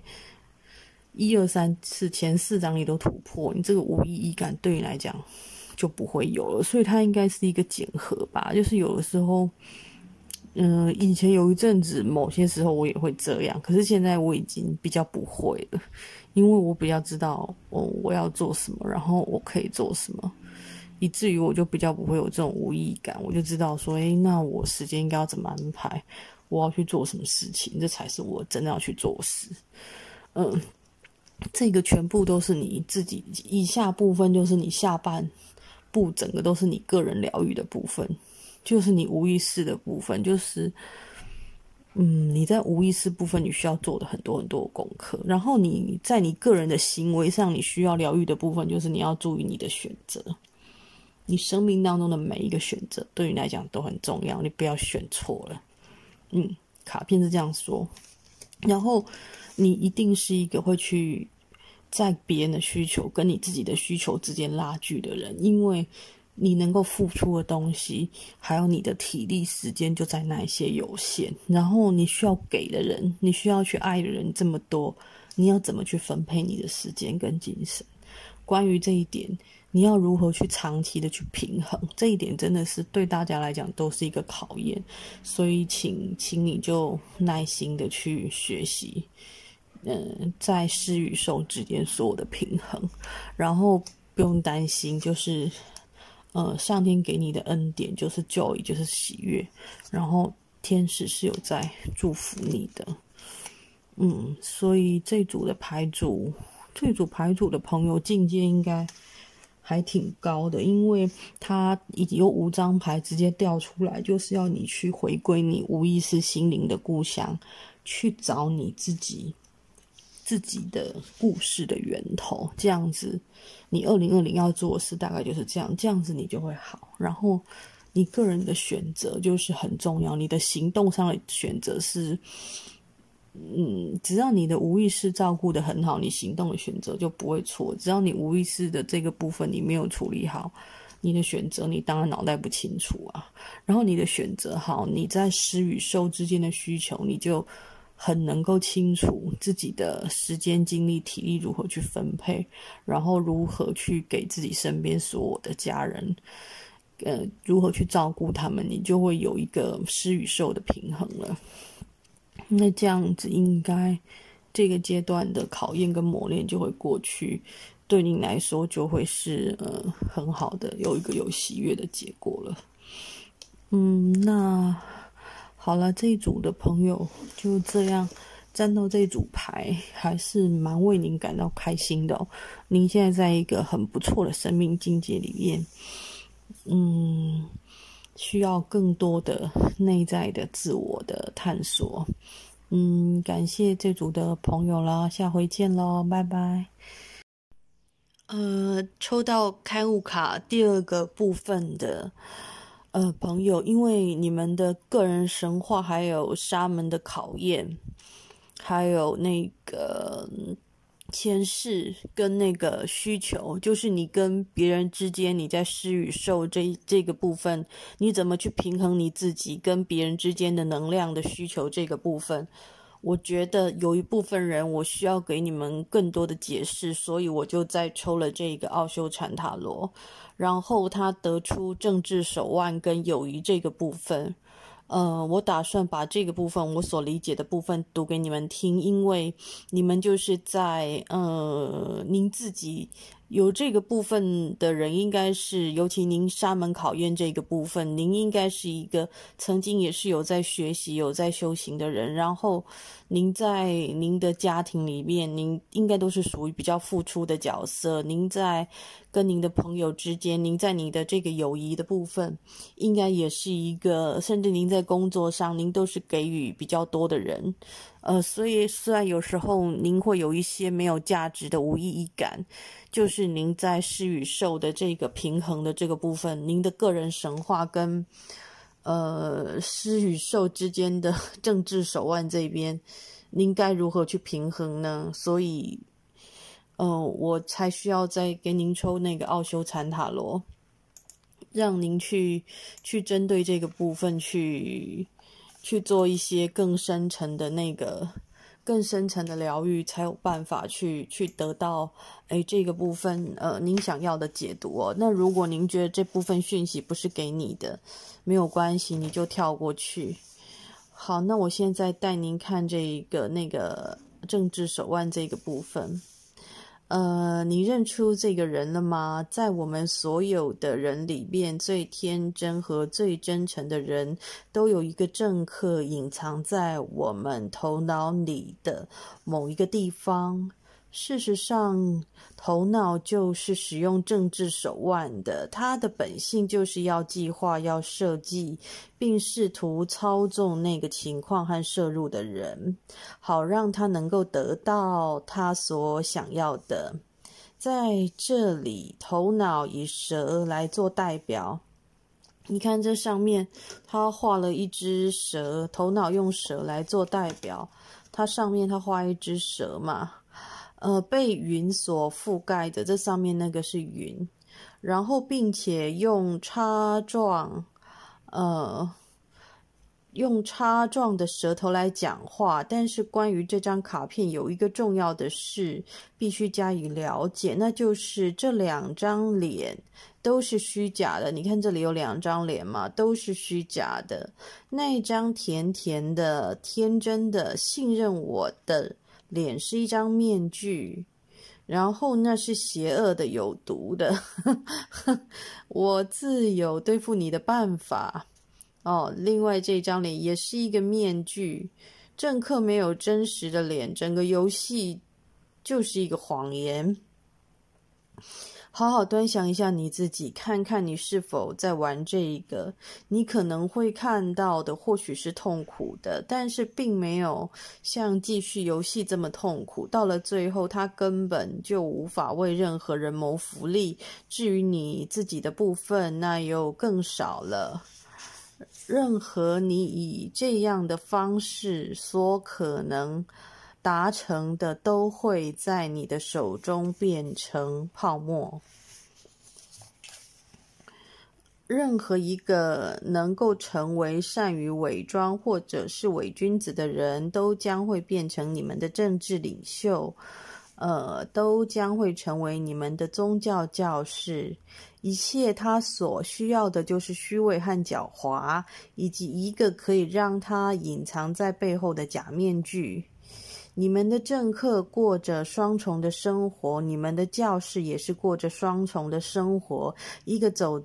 Speaker 1: 1、2、3、4前4章你都突破，你这个无意义感对你来讲就不会有了。所以它应该是一个检核吧，就是有的时候以前有一阵子某些时候我也会这样，可是现在我已经比较不会了，因为我比较知道我要做什么，然后我可以做什么，以至于我就比较不会有这种无意义感。我就知道说那我时间应该要怎么安排，我要去做什么事情，这才是我真的要去做事。这个全部都是你自己，以下部分就是你下半部整个都是你个人疗愈的部分，就是你无意识的部分，就是你在无意识部分你需要做的很多很多的功课。然后你在你个人的行为上你需要疗愈的部分，就是你要注意你的选择，你生命当中的每一个选择对你来讲都很重要，你不要选错了。卡片是这样说。然后你一定是一个会去在别人的需求跟你自己的需求之间拉锯的人，因为你能够付出的东西，还有你的体力、时间就在那一些有限，然后你需要给的人，你需要去爱的人这么多，你要怎么去分配你的时间跟精神？关于这一点，你要如何去长期的去平衡？这一点真的是对大家来讲都是一个考验，所以请你就耐心的去学习，在施与受之间所有的平衡，然后不用担心，就是上天给你的恩典就是 joy， 就是喜悦，然后天使是有在祝福你的。所以这组牌组的朋友境界应该还挺高的，因为他有5张牌直接掉出来，就是要你去回归你无意识心灵的故乡，去找你自己的故事的源头，这样子你2020要做的事大概就是这样子你就会好。然后你个人的选择就是很重要，你的行动上的选择是只要你的无意识照顾得很好，你行动的选择就不会错。只要你无意识的这个部分你没有处理好，你的选择你当然脑袋不清楚啊。然后你的选择好，你在施与受之间的需求，你就很能够清楚自己的时间、精力、体力如何去分配，然后如何去给自己身边所有的家人，如何去照顾他们，你就会有一个施与受的平衡了。那这样子应该这个阶段的考验跟磨练就会过去，对你来说就会是很好的，有一个有喜悦的结果了。那好了，这一组的朋友就这样站到这一组牌，还是蛮为您感到开心的哦。您现在在一个很不错的生命境界里面，需要更多的内在的自我的探索。感谢这组的朋友啦，下回见咯，拜拜。抽到开悟卡第2个部分的朋友，因为你们的个人神话，还有沙门的考验，还有那个前世跟那个需求，就是你跟别人之间，你在施与受这个部分，你怎么去平衡你自己跟别人之间的能量的需求这个部分，我觉得有一部分人我需要给你们更多的解释，所以我就再抽了这个奥修禅塔罗，然后他得出政治手腕跟友谊这个部分。我打算把这个部分我所理解的部分读给你们听，因为你们就是在您自己有这个部分的人，应该是尤其您沙门考验这个部分，您应该是一个曾经也是有在学习有在修行的人，然后您在您的家庭里面，您应该都是属于比较付出的角色，您在跟您的朋友之间，您在你的这个友谊的部分应该也是一个，甚至您在工作上您都是给予比较多的人，所以虽然有时候您会有一些没有价值的无意义感，就是您在施与受的这个平衡的这个部分，您的个人神话跟施与受之间的政治手腕这边，您该如何去平衡呢？所以我才需要再给您抽那个奥修禅塔罗，让您去针对这个部分去做一些更深层的疗愈，才有办法去得到这个部分您想要的解读哦。那如果您觉得这部分讯息不是给你的，没有关系，你就跳过去。好，那我现在带您看这个那个政治手腕这个部分。你认出这个人了吗？在我们所有的人里面，最天真和最真诚的人都有一个政客隐藏在我们头脑里的某一个地方。事实上，头脑就是使用政治手腕的，它的本性就是要计划、要设计，并试图操纵那个情况和摄入的人，好让他能够得到他所想要的。在这里，头脑以蛇来做代表。你看这上面，他画了一只蛇，头脑用蛇来做代表。它上面他画一只蛇嘛。 被云所覆盖的，这上面那个是云，然后并且用叉状的舌头来讲话，但是关于这张卡片有一个重要的事必须加以了解，那就是这2张脸都是虚假的。你看这里有2张脸嘛，都是虚假的。那一张甜甜的、天真的、信任我的脸是一张面具，然后那是邪恶的、有毒的我自有对付你的办法。另外这张脸也是一个面具，政客没有真实的脸，整个游戏就是一个谎言。好好端详一下你自己，看看你是否在玩这一个。你可能会看到的或许是痛苦的，但是并没有像继续游戏这么痛苦。到了最后，他根本就无法为任何人谋福利，至于你自己的部分，那又更少了。任何你以这样的方式所可能达成的，都会在你的手中变成泡沫。任何一个能够成为善于伪装或者是伪君子的人，都将会变成你们的政治领袖，都将会成为你们的宗教教士。一切他所需要的就是虚伪和狡猾，以及一个可以让他隐藏在背后的假面具。你们的政客过着双重的生活，你们的教士也是过着双重的生活，一个走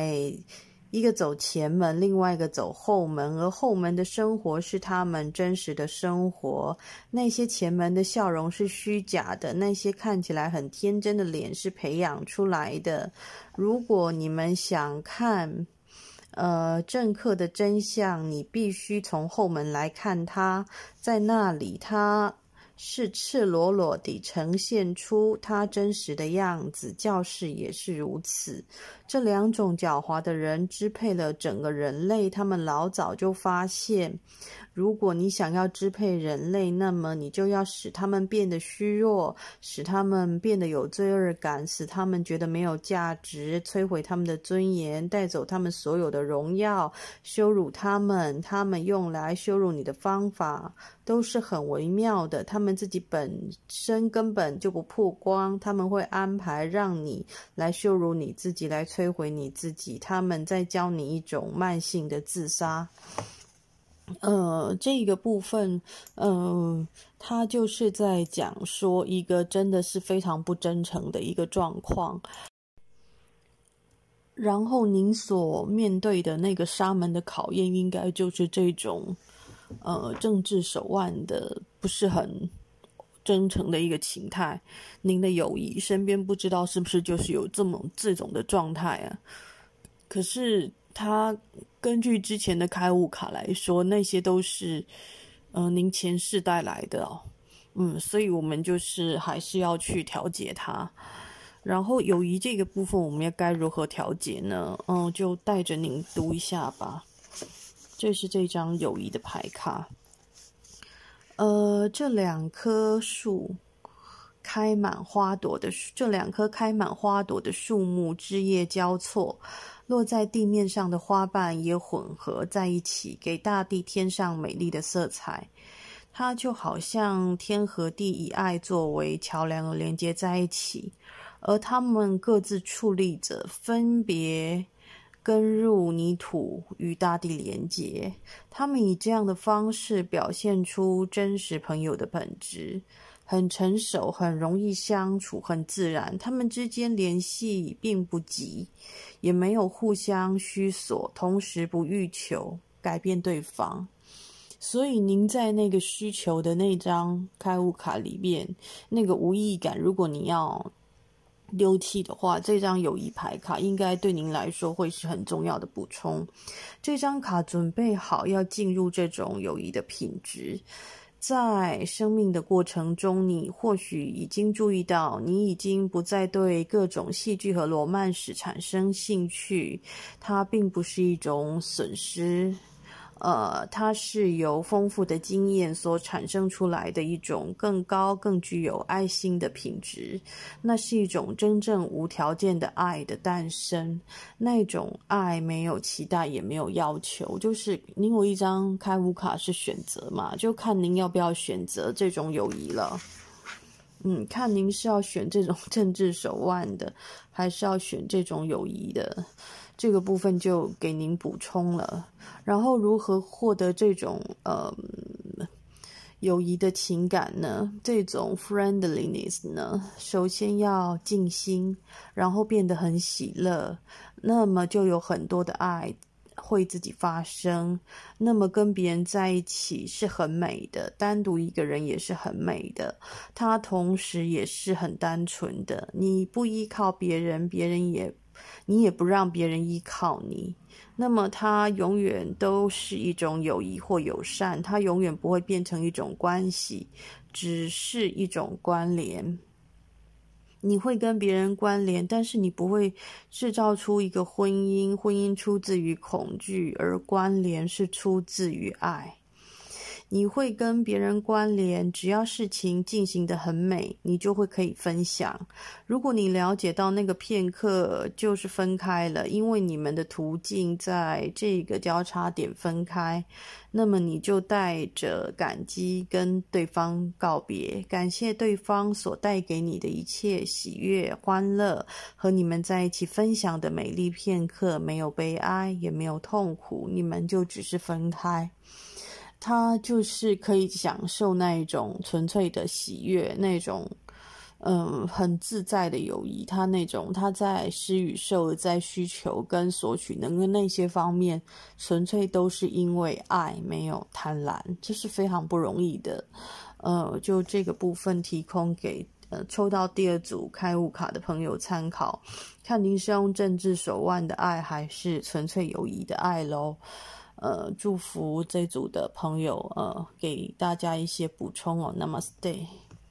Speaker 1: 前门，另外一个走后门，而后门的生活是他们真实的生活。那些前门的笑容是虚假的，那些看起来很天真的脸是培养出来的。如果你们想看政客的真相，你必须从后门来看他，在那里他是赤裸裸地呈现出他真实的样子，教士也是如此。这2种狡猾的人支配了整个人类，他们老早就发现，如果你想要支配人类，那么你就要使他们变得虚弱，使他们变得有罪恶感，使他们觉得没有价值，摧毁他们的尊严，带走他们所有的荣耀，羞辱他们。他们用来羞辱你的方法都是很微妙的，他们自己本身根本就不曝光，他们会安排让你来羞辱你自己，来摧毁你自己，他们在教你一种慢性的自杀。这个部分，他就是在讲说一个真的是非常不真诚的一个状况。然后您所面对的那个沙门的考验，应该就是这种政治手腕的不是很真诚的一个情态。您的友谊身边不知道是不是就是有这种的状态啊？可是他根据之前的开悟卡来说，那些都是您前世带来的所以我们就是还是要去调节它。然后友谊这个部分我们要该如何调节呢？就带着您读一下吧。这是这张友谊的牌卡。这2棵树开满花朵的这2棵开满花朵的树木，枝叶交错，落在地面上的花瓣也混合在一起，给大地添上美丽的色彩。它就好像天和地以爱作为桥梁而连接在一起，而它们各自矗立着，分别根入泥土与大地连结。他们以这样的方式表现出真实朋友的本质，很成熟，很容易相处，很自然。他们之间联系并不急，也没有互相需索，同时不欲求改变对方。所以您在那个需求的那张开悟卡里面，那个无意义感，如果你要丢弃的话，这张友谊牌卡应该对您来说会是很重要的补充。这张卡准备好要进入这种友谊的品质。在生命的过程中，你或许已经注意到，你已经不再对各种戏剧和罗曼史产生兴趣，它并不是一种损失。 它是由丰富的经验所产生出来的一种更高、更具有爱心的品质。那是一种真正无条件的爱的诞生。那种爱没有期待，也没有要求，就是您有一张开悟卡是选择嘛，就看您要不要选择这种友谊了。看您是要选这种政治手腕的，还是要选这种友谊的，这个部分就给您补充了。然后如何获得这种友谊的情感呢？这种 friendliness 呢，首先要静心，然后变得很喜乐，那么就有很多的爱会自己发生。那么跟别人在一起是很美的，单独一个人也是很美的，它同时也是很单纯的。你不依靠别人，你也不让别人依靠你，那么它永远都是一种友谊或友善，它永远不会变成一种关系，只是一种关联。你会跟别人关联，但是你不会制造出一个婚姻，婚姻出自于恐惧，而关联是出自于爱。你会跟别人关联，只要事情进行得很美，你就会可以分享。如果你了解到那个片刻就是分开了，因为你们的途径在这个交叉点分开，那么你就带着感激跟对方告别，感谢对方所带给你的一切喜悦、欢乐，和你们在一起分享的美丽片刻，没有悲哀，也没有痛苦，你们就只是分开。他就是可以享受那一种纯粹的喜悦，那种很自在的友谊。他在施与受，在需求跟索取能跟那些方面，纯粹都是因为爱，没有贪婪，这是非常不容易的。就这个部分提供给抽到第二组开悟卡的朋友参考，看您是用政治手腕的爱，还是纯粹友谊的爱咯。祝福这组的朋友给大家一些补充哦。Namaste。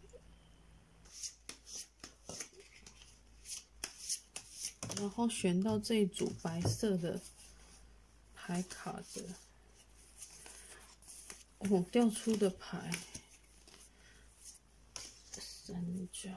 Speaker 1: 然后选到这一组白色的牌卡的，掉出的牌3张。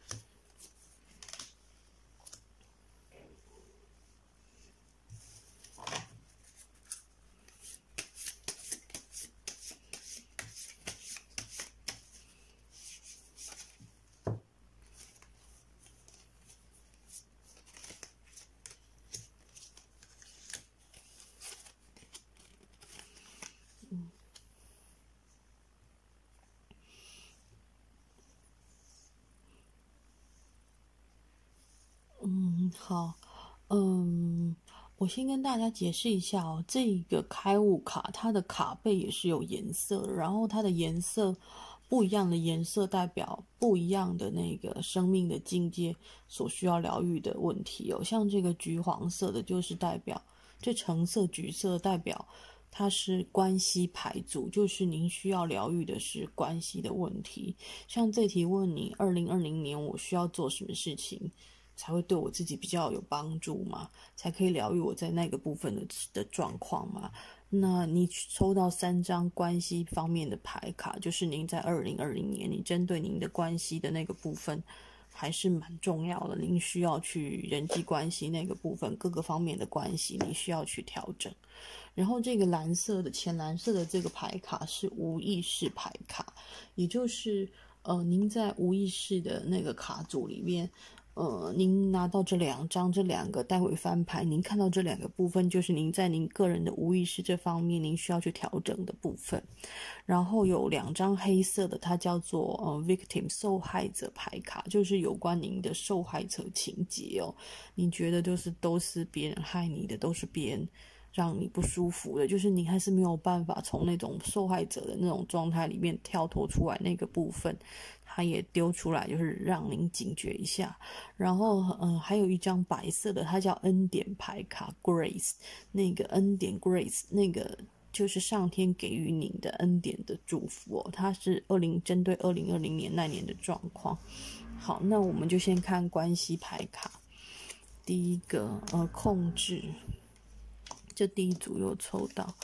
Speaker 1: 好，我先跟大家解释一下哦，这个开悟卡它的卡背也是有颜色的，然后它的颜色不一样的颜色代表不一样的那个生命的境界所需要疗愈的问题哦。像这个橘黄色的，就是代表这橙色、橘色代表它是关系牌组，就是您需要疗愈的是关系的问题。像这题问你2020年我需要做什么事情才会对我自己比较有帮助嘛，才可以疗愈我在那个部分的状况嘛。那你抽到3张关系方面的牌卡，就是您在2020年你针对您的关系的那个部分还是蛮重要的，您需要去人际关系那个部分各个方面的关系你需要去调整。然后这个蓝色的浅蓝色的这个牌卡是无意识牌卡，也就是您在无意识的那个卡组里面您拿到这2张，这2个待会翻牌，您看到这2个部分，就是您在您个人的无意识这方面，您需要去调整的部分。然后有2张黑色的，它叫做victim 受害者牌卡，就是有关您的受害者情节哦。你觉得都是别人害你的，都是别人让你不舒服的，就是你还是没有办法从那种受害者的那种状态里面跳脱出来那个部分。它也丢出来，就是让您警觉一下。然后还有一张白色的，它叫恩典牌卡 Grace， 那个恩典 Grace 那个就是上天给予您的恩典的祝福哦。它是针对2020年那年的状况。好，那我们就先看关系牌卡。第一个控制，这第一组又抽到。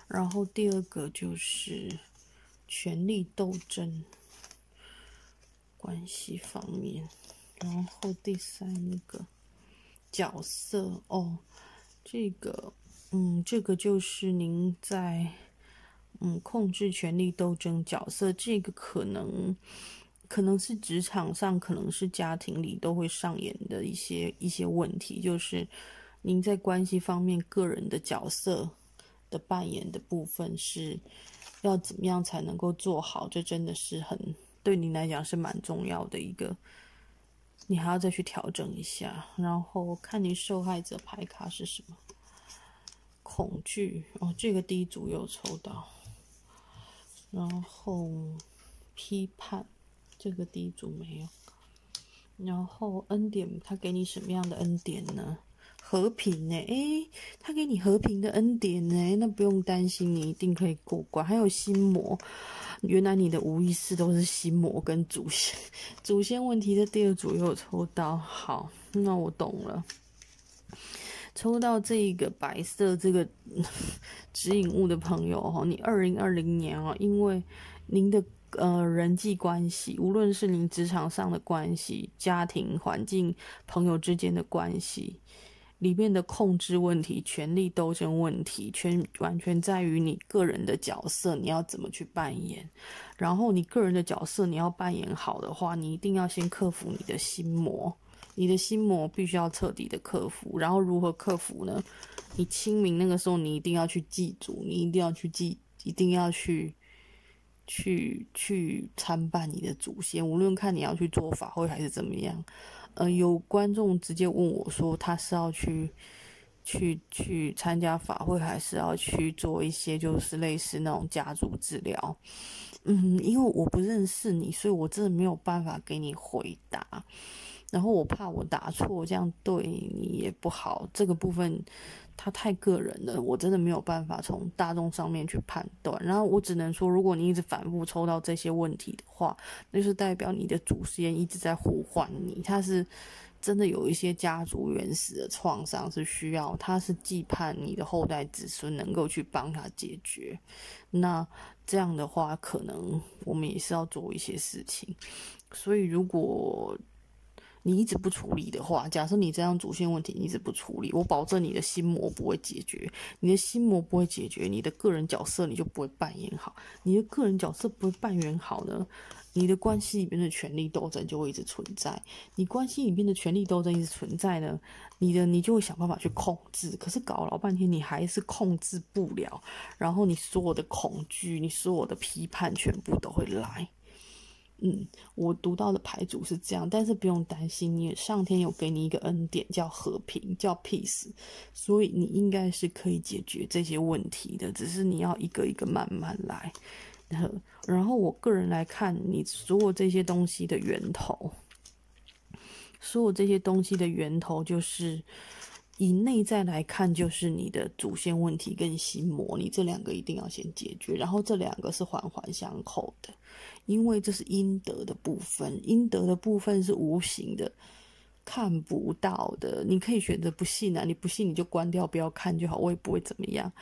Speaker 1: 然后第二个就是权力斗争关系方面，然后第三个角色哦，这个就是您在控制权力斗争角色，这个可能是职场上，可能是家庭里都会上演的一些问题，就是您在关系方面个人的角色的扮演的部分是要怎么样才能够做好，这真的是对您来讲是蛮重要的一个，你还要再去调整一下。然后看你受害者牌卡是什么，恐惧哦，这个第一组有抽到，然后批判。这个第一组没有，然后恩典，他给你什么样的恩典呢？和平呢？他给你和平的恩典呢，那不用担心，你一定可以过关。还有心魔，原来你的无意识都是心魔跟祖先问题的第二组又有抽到，好，那我懂了。抽到这个白色这个指引物的朋友你2020年因为您的人际关系，无论是您职场上的关系、家庭环境、朋友之间的关系里面的控制问题、权力斗争问题，完全在于你个人的角色，你要怎么去扮演。然后你个人的角色你要扮演好的话，你一定要先克服你的心魔。你的心魔必须要彻底的克服，然后如何克服呢？你清明那个时候，你一定要去记住，你一定要去参拜你的祖先，无论看你要去做法会还是怎么样。有观众直接问我说，他是要去参加法会，还是要去做一些就是类似那种家族治疗？因为我不认识你，所以我真的没有办法给你回答。然后我怕我答错，这样对你也不好。这个部分它太个人了，我真的没有办法从大众上面去判断。然后我只能说，如果你一直反复抽到这些问题的话，那就是代表你的祖先一直在呼唤你，他是真的有一些家族原始的创伤是需要，他是期盼你的后代子孙能够去帮他解决。那这样的话，可能我们也是要做一些事情。所以如果你一直不处理的话，假设你这样主线问题你一直不处理，我保证你的心魔不会解决。你的心魔不会解决，你的个人角色你就不会扮演好。你的个人角色不会扮演好呢，你的关系里面的权力斗争就会一直存在。你关系里面的权力斗争一直存在呢，你就会想办法去控制，可是搞了老半天你还是控制不了。然后你所有的恐惧，你所有的批判全部都会来。我读到的牌组是这样，但是不用担心，你上天有给你一个恩典，叫和平，叫 peace， 所以你应该是可以解决这些问题的，只是你要一个一个慢慢来。然后我个人来看，你所有这些东西的源头，就是以内在来看，就是你的主线问题跟心魔，你这两个一定要先解决，然后这两个是环环相扣的，因为这是阴德的部分，阴德的部分是无形的，看不到的。你可以选择不信啊，你不信你就关掉不要看就好，我也不会怎么样。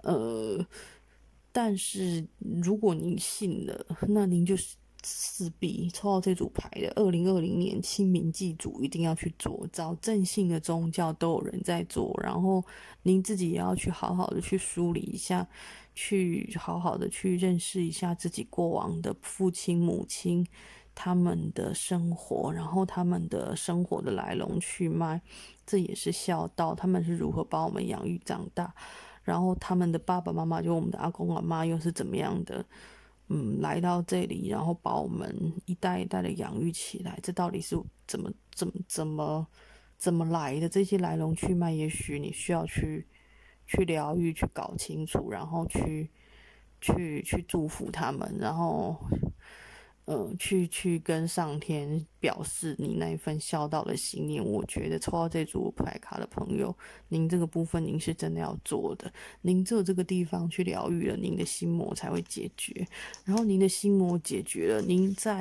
Speaker 1: 但是如果您信了，那您就是势必抽到这组牌的2020年清明祭祖一定要去做，找正信的宗教都有人在做，然后您自己也要去好好的去梳理一下，去好好的去认识一下自己过往的父亲母亲他们的生活，然后他们的生活的来龙去脉，这也是孝道，他们是如何把我们养育长大，然后他们的爸爸妈妈就我们的阿公阿妈又是怎么样的来到这里，然后把我们一代一代的养育起来，这到底是怎么来的？这些来龙去脉，也许你需要去疗愈，去搞清楚，然后去祝福他们，然后去跟上天表示你那一份孝道的信念。我觉得抽到这组牌卡的朋友，您这个部分您是真的要做的，您只有这个地方去疗愈了，您的心魔才会解决，然后您的心魔解决了，您在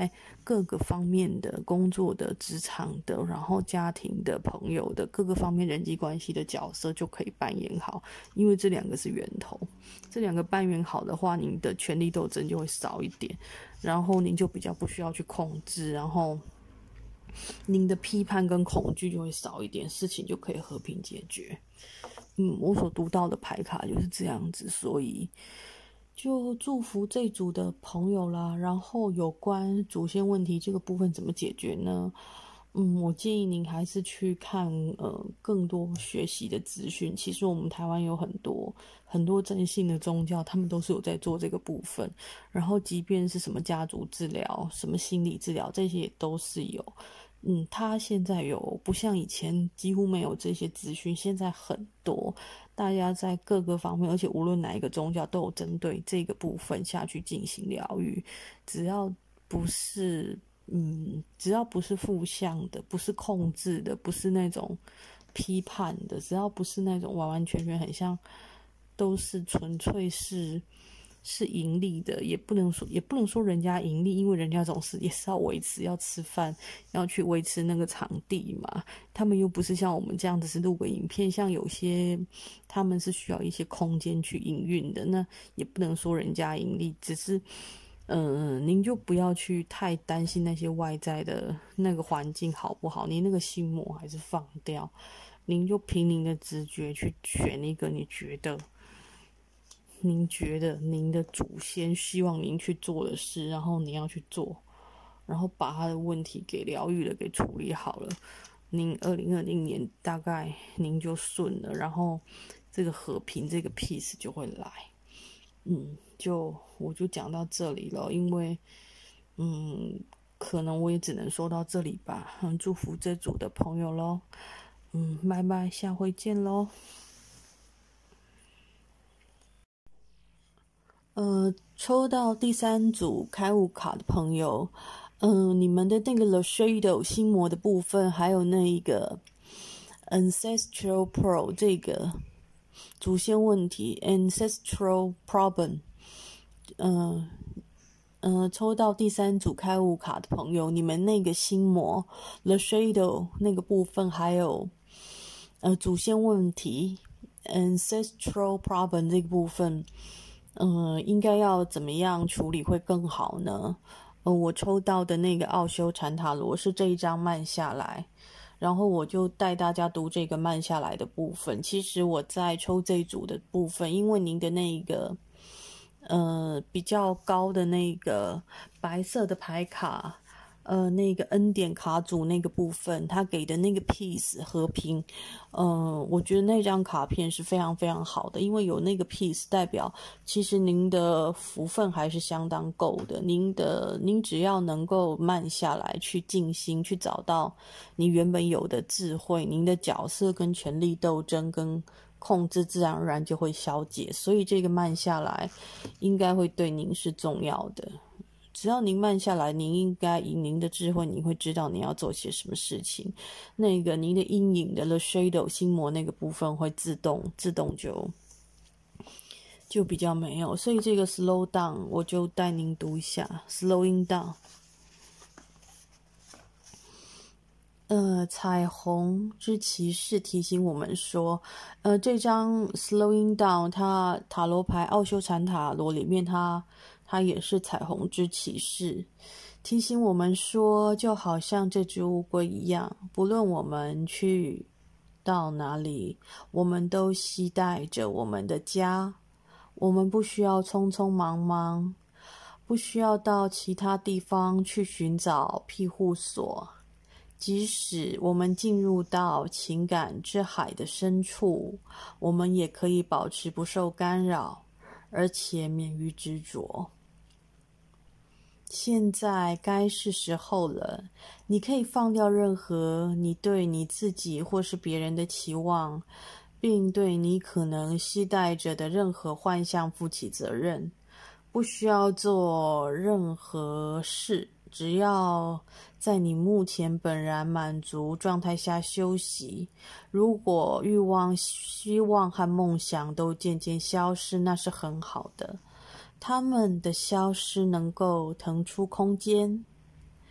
Speaker 1: 各个方面的工作的、职场的，然后家庭的、朋友的各个方面人际关系的角色就可以扮演好，因为这两个是源头，这两个扮演好的话，您的权力斗争就会少一点，然后您就比较不需要去控制，然后您的批判跟恐惧就会少一点，事情就可以和平解决。我所读到的牌卡就是这样子，所以就祝福这组的朋友啦。然后有关祖先问题这个部分怎么解决呢？我建议您还是去看更多学习的资讯。其实我们台湾有很多正信的宗教，他们都是有在做这个部分。然后即便是什么家族治疗、什么心理治疗，这些也都是有。他现在有不像以前几乎没有这些资讯，现在很多，大家在各个方面，而且无论哪一个宗教都有针对这个部分下去进行疗愈，只要不是负向的，不是控制的，不是那种批判的，只要不是那种完完全全很像，都是纯粹是盈利的，也不能说人家盈利，因为人家总是也是要维持，要吃饭，要去维持那个场地嘛。他们又不是像我们这样子是录个影片，像有些他们是需要一些空间去营运的，那也不能说人家盈利，只是您就不要去太担心那些外在的那个环境好不好，你那个心魔还是放掉，您就凭您的直觉去选一个您觉得您的祖先希望您去做的事，然后你要去做，然后把他的问题给疗愈了，给处理好了，您2020年大概您就顺了，然后这个和平这个 peace 就会来。我就讲到这里了，因为可能我也只能说到这里吧。祝福这组的朋友咯。拜拜，下回见咯。抽到第3组开悟卡的朋友，你们的那个 The Shadow 心魔的部分，还有那一个 Ancestral Pro 这个祖先问题 Ancestral Problem，抽到第3组开悟卡的朋友，你们那个心魔 The Shadow 那个部分，还有祖先问题 Ancestral Problem 这个部分，应该要怎么样处理会更好呢？我抽到的那个奥修禅塔罗是这一张慢下来，然后我就带大家读这个慢下来的部分。其实我在抽这一组的部分，因为您的那个比较高的那个白色的牌卡，那个恩典卡组那个部分，他给的那个 peace 和平，我觉得那张卡片是非常非常好的，因为有那个 peace 代表，其实您的福分还是相当够的，您只要能够慢下来，去静心，去找到你原本有的智慧，您的角色跟权力斗争跟控制自然而然就会消解，所以这个慢下来应该会对您是重要的。只要您慢下来，您应该以您的智慧，您会知道你要做些什么事情。那个您的阴影的 The Shadow 心魔那个部分会自动就比较没有，所以这个 slow down 我就带您读一下 slowing down。彩虹之骑士提醒我们说，这张 slowing down 它塔罗牌奥修禅塔罗里面它也是彩虹之骑士，提醒我们说，就好像这只乌龟一样，不论我们去到哪里，我们都期待着我们的家，我们不需要匆匆忙忙，不需要到其他地方去寻找庇护所。即使我们进入到情感之海的深处，我们也可以保持不受干扰，而且免于执着。现在该是时候了，你可以放掉任何你对你自己或是别人的期望，并对你可能期待着的任何幻象负起责任。不需要做任何事，只要在你目前本然满足状态下休息。如果欲望、希望和梦想都渐渐消失，那是很好的。它们的消失能够腾出空间，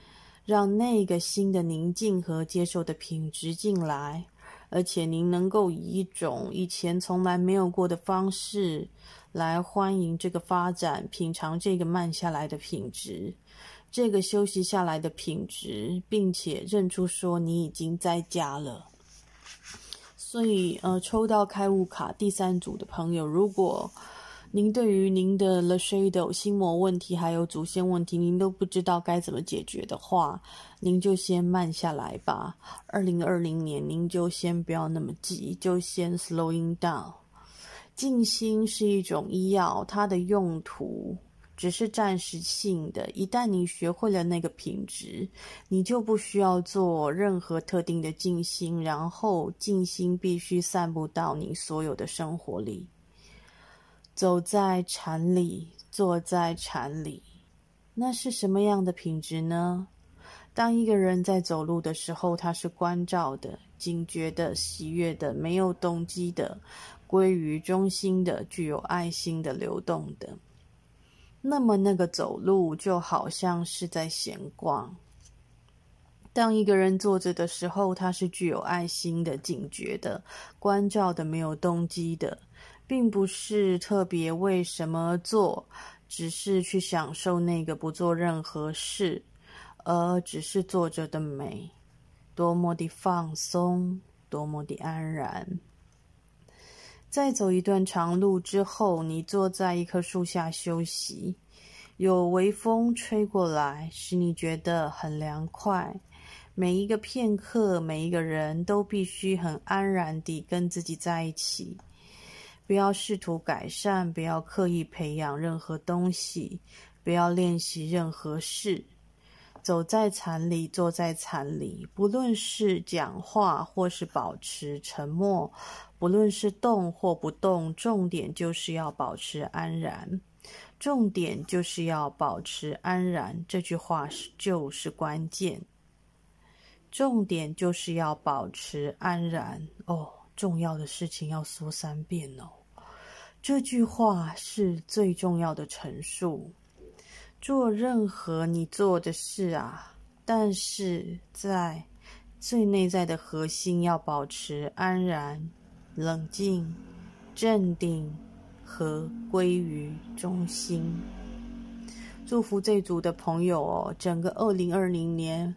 Speaker 1: 让那个新的宁静和接受的品质进来，而且您能够以一种以前从来没有过的方式来欢迎这个发展，品尝这个慢下来的品质，这个休息下来的品质，并且认出说你已经在家了。所以抽到开悟卡第3组的朋友，如果您对于您的 The Shadow 心魔问题还有祖先问题您都不知道该怎么解决的话，您就先慢下来吧。2020年您就先不要那么急，就先 slowing down。 静心是一种医药，它的用途只是暂时性的，一旦你学会了那个品质，你就不需要做任何特定的静心，然后静心必须散布到你所有的生活里。走在禅里，坐在禅里，那是什么样的品质呢？当一个人在走路的时候，他是关照的、警觉的、喜悦的、没有动机的、归于中心的、具有爱心的、流动的，那么那个走路就好像是在闲逛。当一个人坐着的时候，他是具有爱心的、警觉的、关照的、没有动机的，并不是特别为什么而做，只是去享受那个不做任何事，而只是坐着的美，多么的放松，多么的安然。再走一段长路之后，你坐在一棵树下休息，有微风吹过来，使你觉得很凉快。每一个片刻，每一个人都必须很安然地跟自己在一起，不要试图改善，不要刻意培养任何东西，不要练习任何事。走在禅里，坐在禅里，不论是讲话或是保持沉默，不论是动或不动，重点就是要保持安然。重点就是要保持安然，这句话就是关键。重点就是要保持安然哦，重要的事情要说3遍哦。这句话是最重要的陈述。做任何你做的事啊，但是在最内在的核心要保持安然、冷静、镇定和归于中心。祝福这组的朋友哦，整个2020年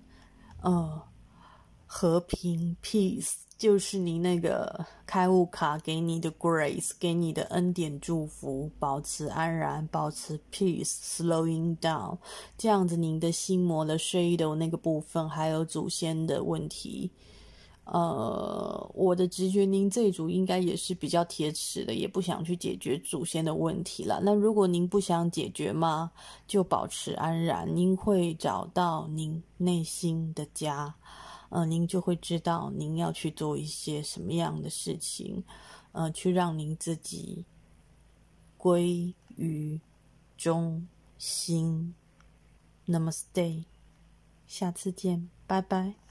Speaker 1: 和平 peace 就是你那个开悟卡给你的 grace， 给你的恩典祝福，保持安然，保持 peace， slowing down， 这样子您的心魔的shadow那个部分还有祖先的问题，我的直觉您这一组应该也是比较铁齿的，也不想去解决祖先的问题啦。那如果您不想解决嘛，就保持安然，您会找到您内心的家，您就会知道您要去做一些什么样的事情，去让您自己归于中心。Namaste， 下次见，拜拜。